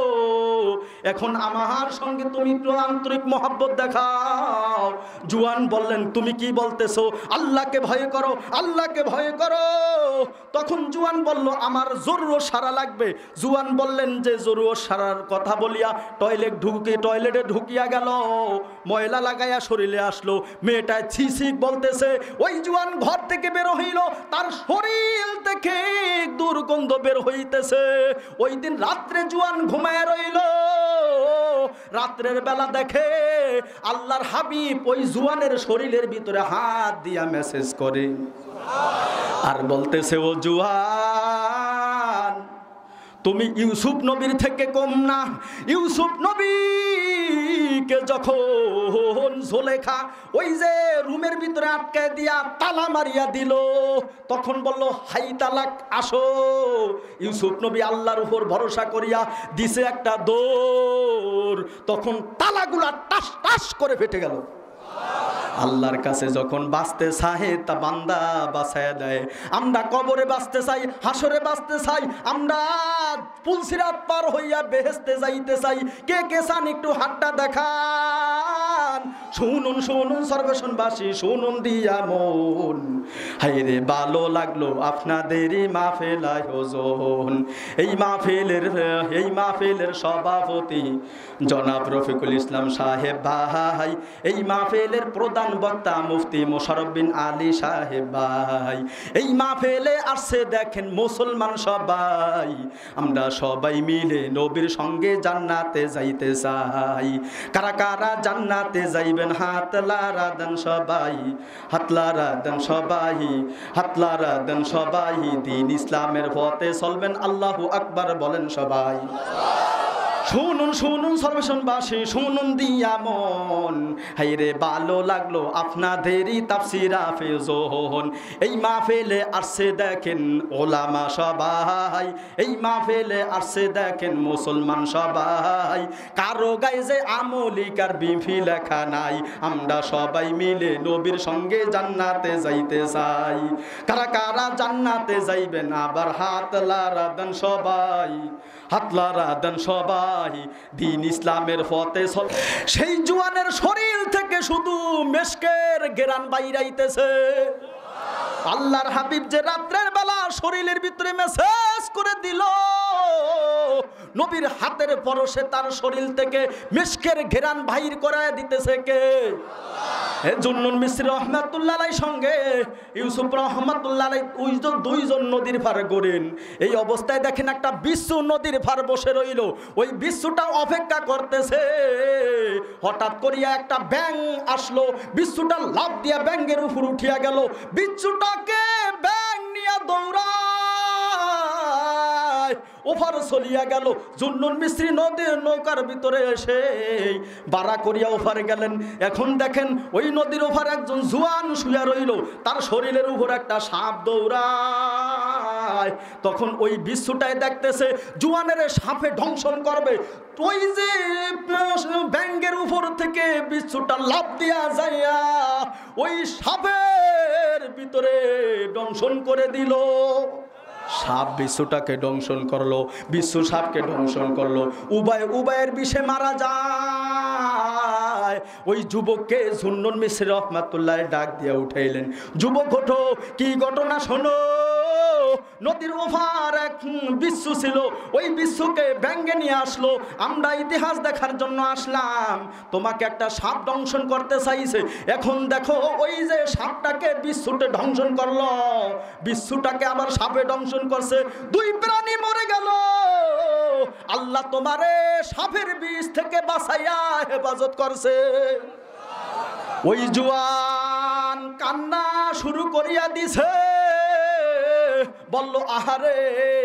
এখন আমার সঙ্গে তুমি একটু আন্তরিক মহব্বত দেখাও। জোয়ান বললেন, তুমি কি বলতেছো? আল্লাহকে ভয় করো, আল্লাহকে ভয় করো। তখন জোয়ান বলল, আমার জরুর সারা লাগবে। জোয়ান বললেন যে জরুর সারার কথা বলিয়া টয়লেটে ঢুকিয়া গেল, ময়লা লাগাইয়া শরীরে আসলো। মেয়েটা ছিছিক বলতেছে। ওই জোয়ান ঘর থেকে বের হইল, তার শরীর থেকে দুর্গন্ধ বের হইতেছে। ওই দিন রাত্রে জোয়ান ঘুমায় রইল। রাত্রের বেলা দেখে আল্লাহর হাবিব ওই জোয়ানের শরীরের ভিতরে হাত দিয়া মেসেজ করে আর বলতেছে, ও জোয়ান তুমি ইউসুফ নবীর থেকে কম না। ইউসুফ নবীকে যখন জুলেখা ওই যে রুমের ভিতরে আটকে দিয়া তালা মারিয়া দিল, তখন বলল, হাই তালাক আসো। ইউসুফ নবী আল্লাহর উপর ভরসা করিয়া দিছে একটা দৌড়, তখন তালাগুলা টাস টাস করে ফেটে গেল। আল্লাহর কাছে যখন বাঁচতে চাই তা বান্দা বাঁচায়া দেয়। আমরা কবরে বাঁচতে চাই, হাসরে বাঁচতে চাই, আমরা পুলসিরাত পার হইয়া বেহেশতে যাইতে চাই। কে কে চান একটু হাতটা দেখান। শুনুন শুনুন সর্বসনবাসী, শুনুন দিয়া মন, হাইরে ভালো লাগলো আপনাদেরই মাহফিল আয়োজন। এই মাহফিলের সভাপতি জনাব রফিকুল ইসলাম সাহেব ভাই, এই মাহফিলের প্রধান বক্তা মুফতি মোশাররফ বিন আলী সাহেব ভাই। এই মাহফিলে আসছে দেখেন মুসলমান সবাই, আমরা সবাই মিলে নবীর সঙ্গে জান্নাতে যাইতে চাই। কারা কারা জান্নাতে যাইবেন হাত লারা দেন সবাই, হাত লারা দেন সবাই, হাত লারা দেন সবাই। দিন ইসলামের পথে চলবেন, আল্লাহু আকবার বলেন সবাই। শুনুন শুনুন সর্বসনবাসী, শুনুন দিয়া মন, হাইরে ভালো লাগলো আপনাদেরই তাফসীর হাফেজোন। এই মাহফিলে আসছে দেখেন ওলামা সবাই, এই মাহফিলে আসছে দেখেন মুসলমান সবাই। কারো গায়ে যে আমলিকার বিফি লেখা নাই, আমরা সবাই মিলে নবীর সঙ্গে জান্নাতে যাইতে চাই। কারা কারা জান্নাতে যাইবেন আবার হাত লারা দেন সবাই, হাত লারা দেন সবাই। দিন ইসলামের পথে সেই জোয়ানের শরীর থেকে শুধু মেশকের ঘেরান বাইরাইতেছে। আল্লাহর হাবিব যে রাত্রের বেলা শরীরের ভিতরে মেসেজ করে দিল, নবীর হাতের পরশে তার শরীর থেকে মিশকের ঘেরান বাহির করায় দিতেছে কে? জুন্নুন মিসরি রহমাতুল্লাহ আলাইহির সঙ্গে ইউসুফ রহমাতুল্লাহ আলাইহি দুইজন নদীর পার করেন। এই অবস্থায় দেখেন একটা বিচ্ছু নদীর পার বসে রইল। ওই বিচ্ছুটা অপেক্ষা করতেছে। হঠাৎ করিয়া একটা ব্যাঙ আসলো, বিচ্ছুটা লাফ দিয়া ব্যাঙের উপর উঠিয়া গেল। বিচ্ছুটাকে ব্যাঙ নিয়ে দৌড়ায় ওপার চলিয়া গেল। জুন্নুন মিসরি নদীর নৌকার ভিতরে এসে বাড়া করিয়া ওপারে গেলেন। এখন দেখেন ওই নদীর ওপারে একজন জোয়ান শুয়া রইল, তার শরীরের উপর একটা সাপ দৌড়ায়। তখন ওই বিচ্ছুটায় দেখতেছে জোয়ানের সাপে ধ্বংসন করবে। ওই যে ব্যাঙের উপর থেকে বিচ্ছুটা লাফ দিয়া যাইয়া ওই সাপের ভিতরে দংশন করে দিল। সাপ বিচ্ছুটাকে দংশন করলো, বিচ্ছু সাপকে দংশন করলো। উভয়ের বিষে মারা যায়। ওই যুবককে জুন্নুন মিসরি রহমাতুল্লাহ ডাক দিয়ে উঠাইলেন, যুবক ওঠো, কি ঘটনা শোনো। নদীর ওপার এক বিচ্ছু ছিল, ওই বিচ্ছুকে ব্যাঙে নিয়ে আসলো। আমরা ইতিহাস দেখার জন্য আসলাম, তোমাকে একটা সাপ দংশন করতে চাইছে। এখন দেখো ওই যে সাপটাকে বিচ্ছুতে দংশন করলো, বিচ্ছুটাকে আবার সাপে দংশন করছে, দুই প্রাণী মরে গেল। আল্লাহ তোমারে সাপের বিষ থেকে বাঁচাইয়া হেফাজত করছে। ওই জোয়ান কান্না শুরু করিয়া দিছে, বলল আহারে,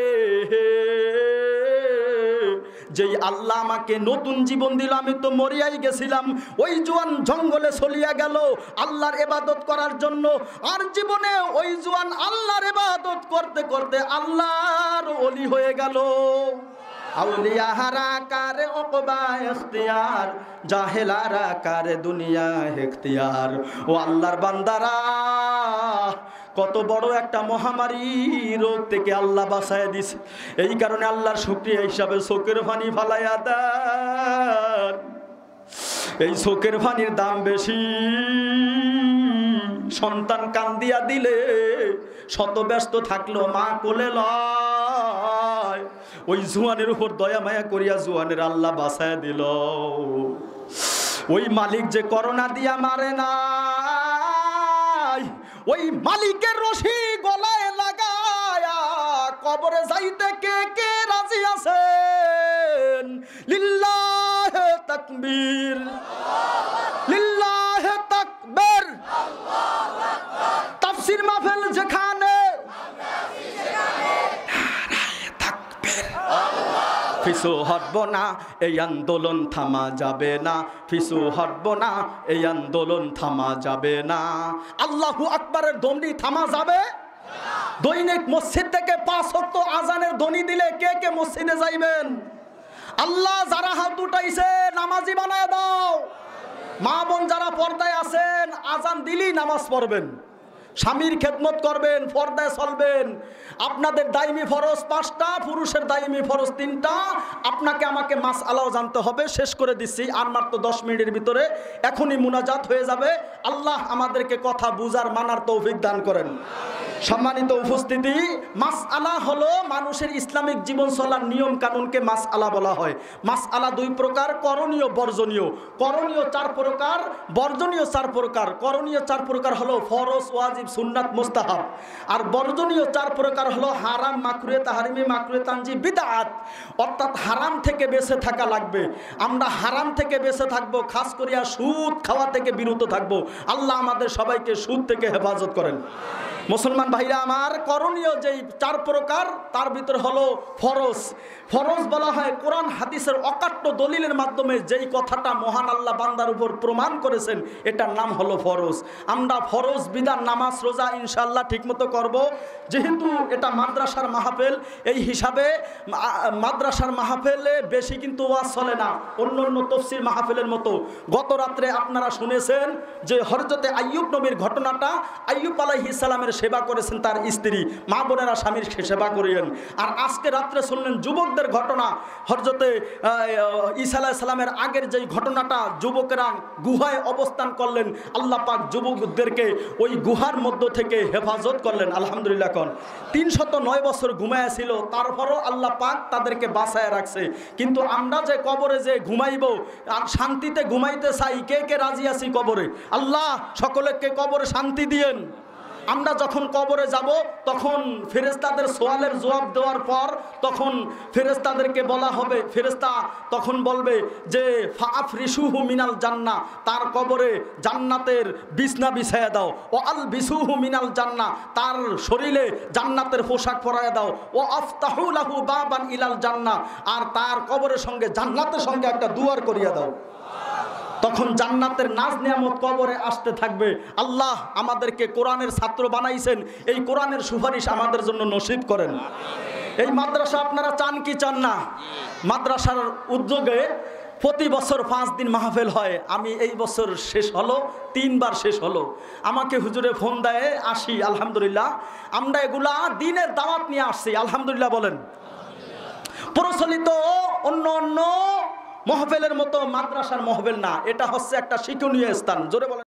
যেই আল্লাহ আমাকে নতুন জীবন দিল, আমি তো মরিয়াই গেছিলাম। ওই জোয়ান জঙ্গলে চলিয়া গেল আল্লাহর ইবাদত করার জন্য, আর জীবনে ওই জোয়ান আল্লাহর ইবাদত করতে করতে আল্লাহর ওলি হয়ে গেল। আউলিয়াহারা কারে ওকবা ইখতিয়ার, জাহেলারা কারে দুনিয়া ইখতিয়ার। ও আল্লাহর বান্দারা, কত বড় একটা মহামারী রোগ থেকে আল্লাহ বাঁচায় দিছে। এই কারণে আল্লাহর শুকরিয়া হিসাবে চোখের পানি ফালাইয়া দেন। এই চোখের পানির দাম বেশি। সন্তান কান্দিয়া দিলে শত ব্যস্ত থাকলো মা কোলে লয়, ওই জুয়ানের উপর দয়া মায়া করিয়া জুয়ানের আল্লাহ বাঁচায় দিল। ওই মালিক যে করোনা দিয়া মারে না, ওই মালিকের রশি গলায় লাগায়া কবরে যাইতে কে কে রাজি আছেন? লিল্লাহে তাকবীর, লিল্লাহে তাকবীর। তাফসীর মাহফিল যেখানে, নারায়ে তাকবীর। পিছু হটব না, এই আন্দোলন থামা যাবে না। পিছু হটব না, এই আন্দোলন থামা যাবে না। আল্লাহু আকবারের ধ্বনি থামা যাবে? দৈনিক মসজিদ থেকে 5 ওয়াক্ত আজানের ধ্বনি দিলে কে কে মসজিদে যাইবেন? আল্লাহ যারা হাত উঠাইছে নামাজি বানায় দাও। মা বোন যারা পর্দায় আছেন, আজান দিলেই নামাজ পড়বেন, স্বামীর খেদমত করবেন, পর্দায় চলবেন। আপনাদের দাইমি ফরজ 5টা, পুরুষের দাইমি ফরজ 3টা। আপনাকে আমাকে মাসআলাও জানতে হবে। শেষ করে দিচ্ছি, আর মাত্র 10 মিনিটের ভিতরে এখনই মুনাজাত হয়ে যাবে। আল্লাহ আমাদেরকে কথা বুঝার মানার তৌফিক দান করেন। সম্মানিত উপস্থিতি, মাসআলা হলো মানুষের ইসলামিক জীবন চলার নিয়ম কানুনকে মাসআলা বলা হয়। মাসআলা 2 প্রকার, করণীয় বর্জনীয়। করণীয় 4 প্রকার, বর্জনীয় 4 প্রকার। করণীয় 4 প্রকার হলো ফরজ, ওয়াজিব, সুন্নাত, মুস্তাহাব। আর বর্জনীয় 4 প্রকার হলো হারাম, মাকরুহে, তাহরিমি, মাকরুহে তানজি, বিদআত। অর্থাৎ হারাম থেকে বেঁচে থাকা লাগবে। আমরা হারাম থেকে বেঁচে থাকবো, খাস করিয়া সুদ খাওয়া থেকে বিরত থাকবো। আল্লাহ আমাদের সবাইকে সুদ থেকে হেফাজত করেন। মুসলমান ভাইরা আমার, করণীয় যেই 4 প্রকার তার ভিতরে হলো ফরজ। ফরজ বলা হয় কোরআন হাদিসের অকাট্য দলিলের মাধ্যমে যেই কথাটা মহান আল্লাহ বান্দার উপর প্রমাণ করেছেন, এটার নাম হলো ফরজ। আমরা ফরজ বিধান নামাজ রোজা ইনশাআল্লাহ ঠিকমতো করব। যেহেতু এটা মাদ্রাসার মাহফিল, এই হিসাবে মাদ্রাসার মাহফিলে বেশি কিন্তু ওয়াজ চলে না, অন্য অন্য তফসির মাহফিলের মতো। গত রাত্রে আপনারা শুনেছেন যে হযরতে আইয়ুব নবীর ঘটনাটা। আইয়ুব আলাইহিস সালামের সেবা করেছেন তার স্ত্রী, মা বোনেরা স্বামীর সেবা করিয়েন। আর আজকে রাত্রে শুনলেন যুবকদের ঘটনা। হযরতে ঈসা আলাইহিস সালামের আগের যেই ঘটনাটা, যুবকেরা গুহায় অবস্থান করলেন, আল্লাহ পাক যুবকদেরকে ওই গুহার মধ্য থেকে হেফাজত করলেন। আলহামদুলিল্লাহ। কোন 309 বছর ঘুমায়া ছিল, তারপরও আল্লাহ পাক তাদেরকে বাঁচায় রাখছে। কিন্তু আমরা যে কবরে যে ঘুমাইবো, শান্তিতে ঘুমাইতে চাই, কে কে রাজি আছি কবরে? আল্লাহ সকলকে কবরে শান্তি দিয়েন। আমরা যখন কবরে যাব, তখন ফেরেশতাদের সওয়ালের জবাব দেওয়ার পর তখন ফেরেশতাদেরকে বলা হবে, ফেরেশতা তখন বলবে যে ফাআফরিশুহু মিনাল জান্নাহ, তার কবরে জান্নাতের বিছনা বিছায়া দাও। ও আল বিসুহু মিনাল জান্নাহ, তার শরীরে জান্নাতের পোশাক পরায়া দাও। ও আফতাহু লাহু বাবান ইলাল জান্নাহ, আর তার কবরের সঙ্গে জান্নাতের সঙ্গে একটা দুয়ার করিয়া দাও। তখন জান্নাতের নাজ নিয়ামত কবরে আসতে থাকবে। আল্লাহ আমাদেরকে কোরআনের ছাত্র বানাইছেন, এই কোরআনের সুপারিশ আমাদের জন্য নসিব করেন। এই মাদ্রাসা আপনারা চান কি চান না? মাদ্রাসার উদ্যোগে প্রতি বছর 5 দিন মাহফিল হয়। আমি এই বছর শেষ হলো, 3 বার শেষ হলো। আমাকে হুজুরে ফোন দেয়, আসি। আলহামদুলিল্লাহ, আমরা এগুলা দিনের দাওয়াত নিয়ে আসছি। আলহামদুলিল্লাহ বলেন। প্রচলিত অন্য অন্য মাহফিলের মতো মাদ্রাসার মাহফিল না, এটা হচ্ছে একটা শিক্ষণীয় স্থান। জোরে বলেন।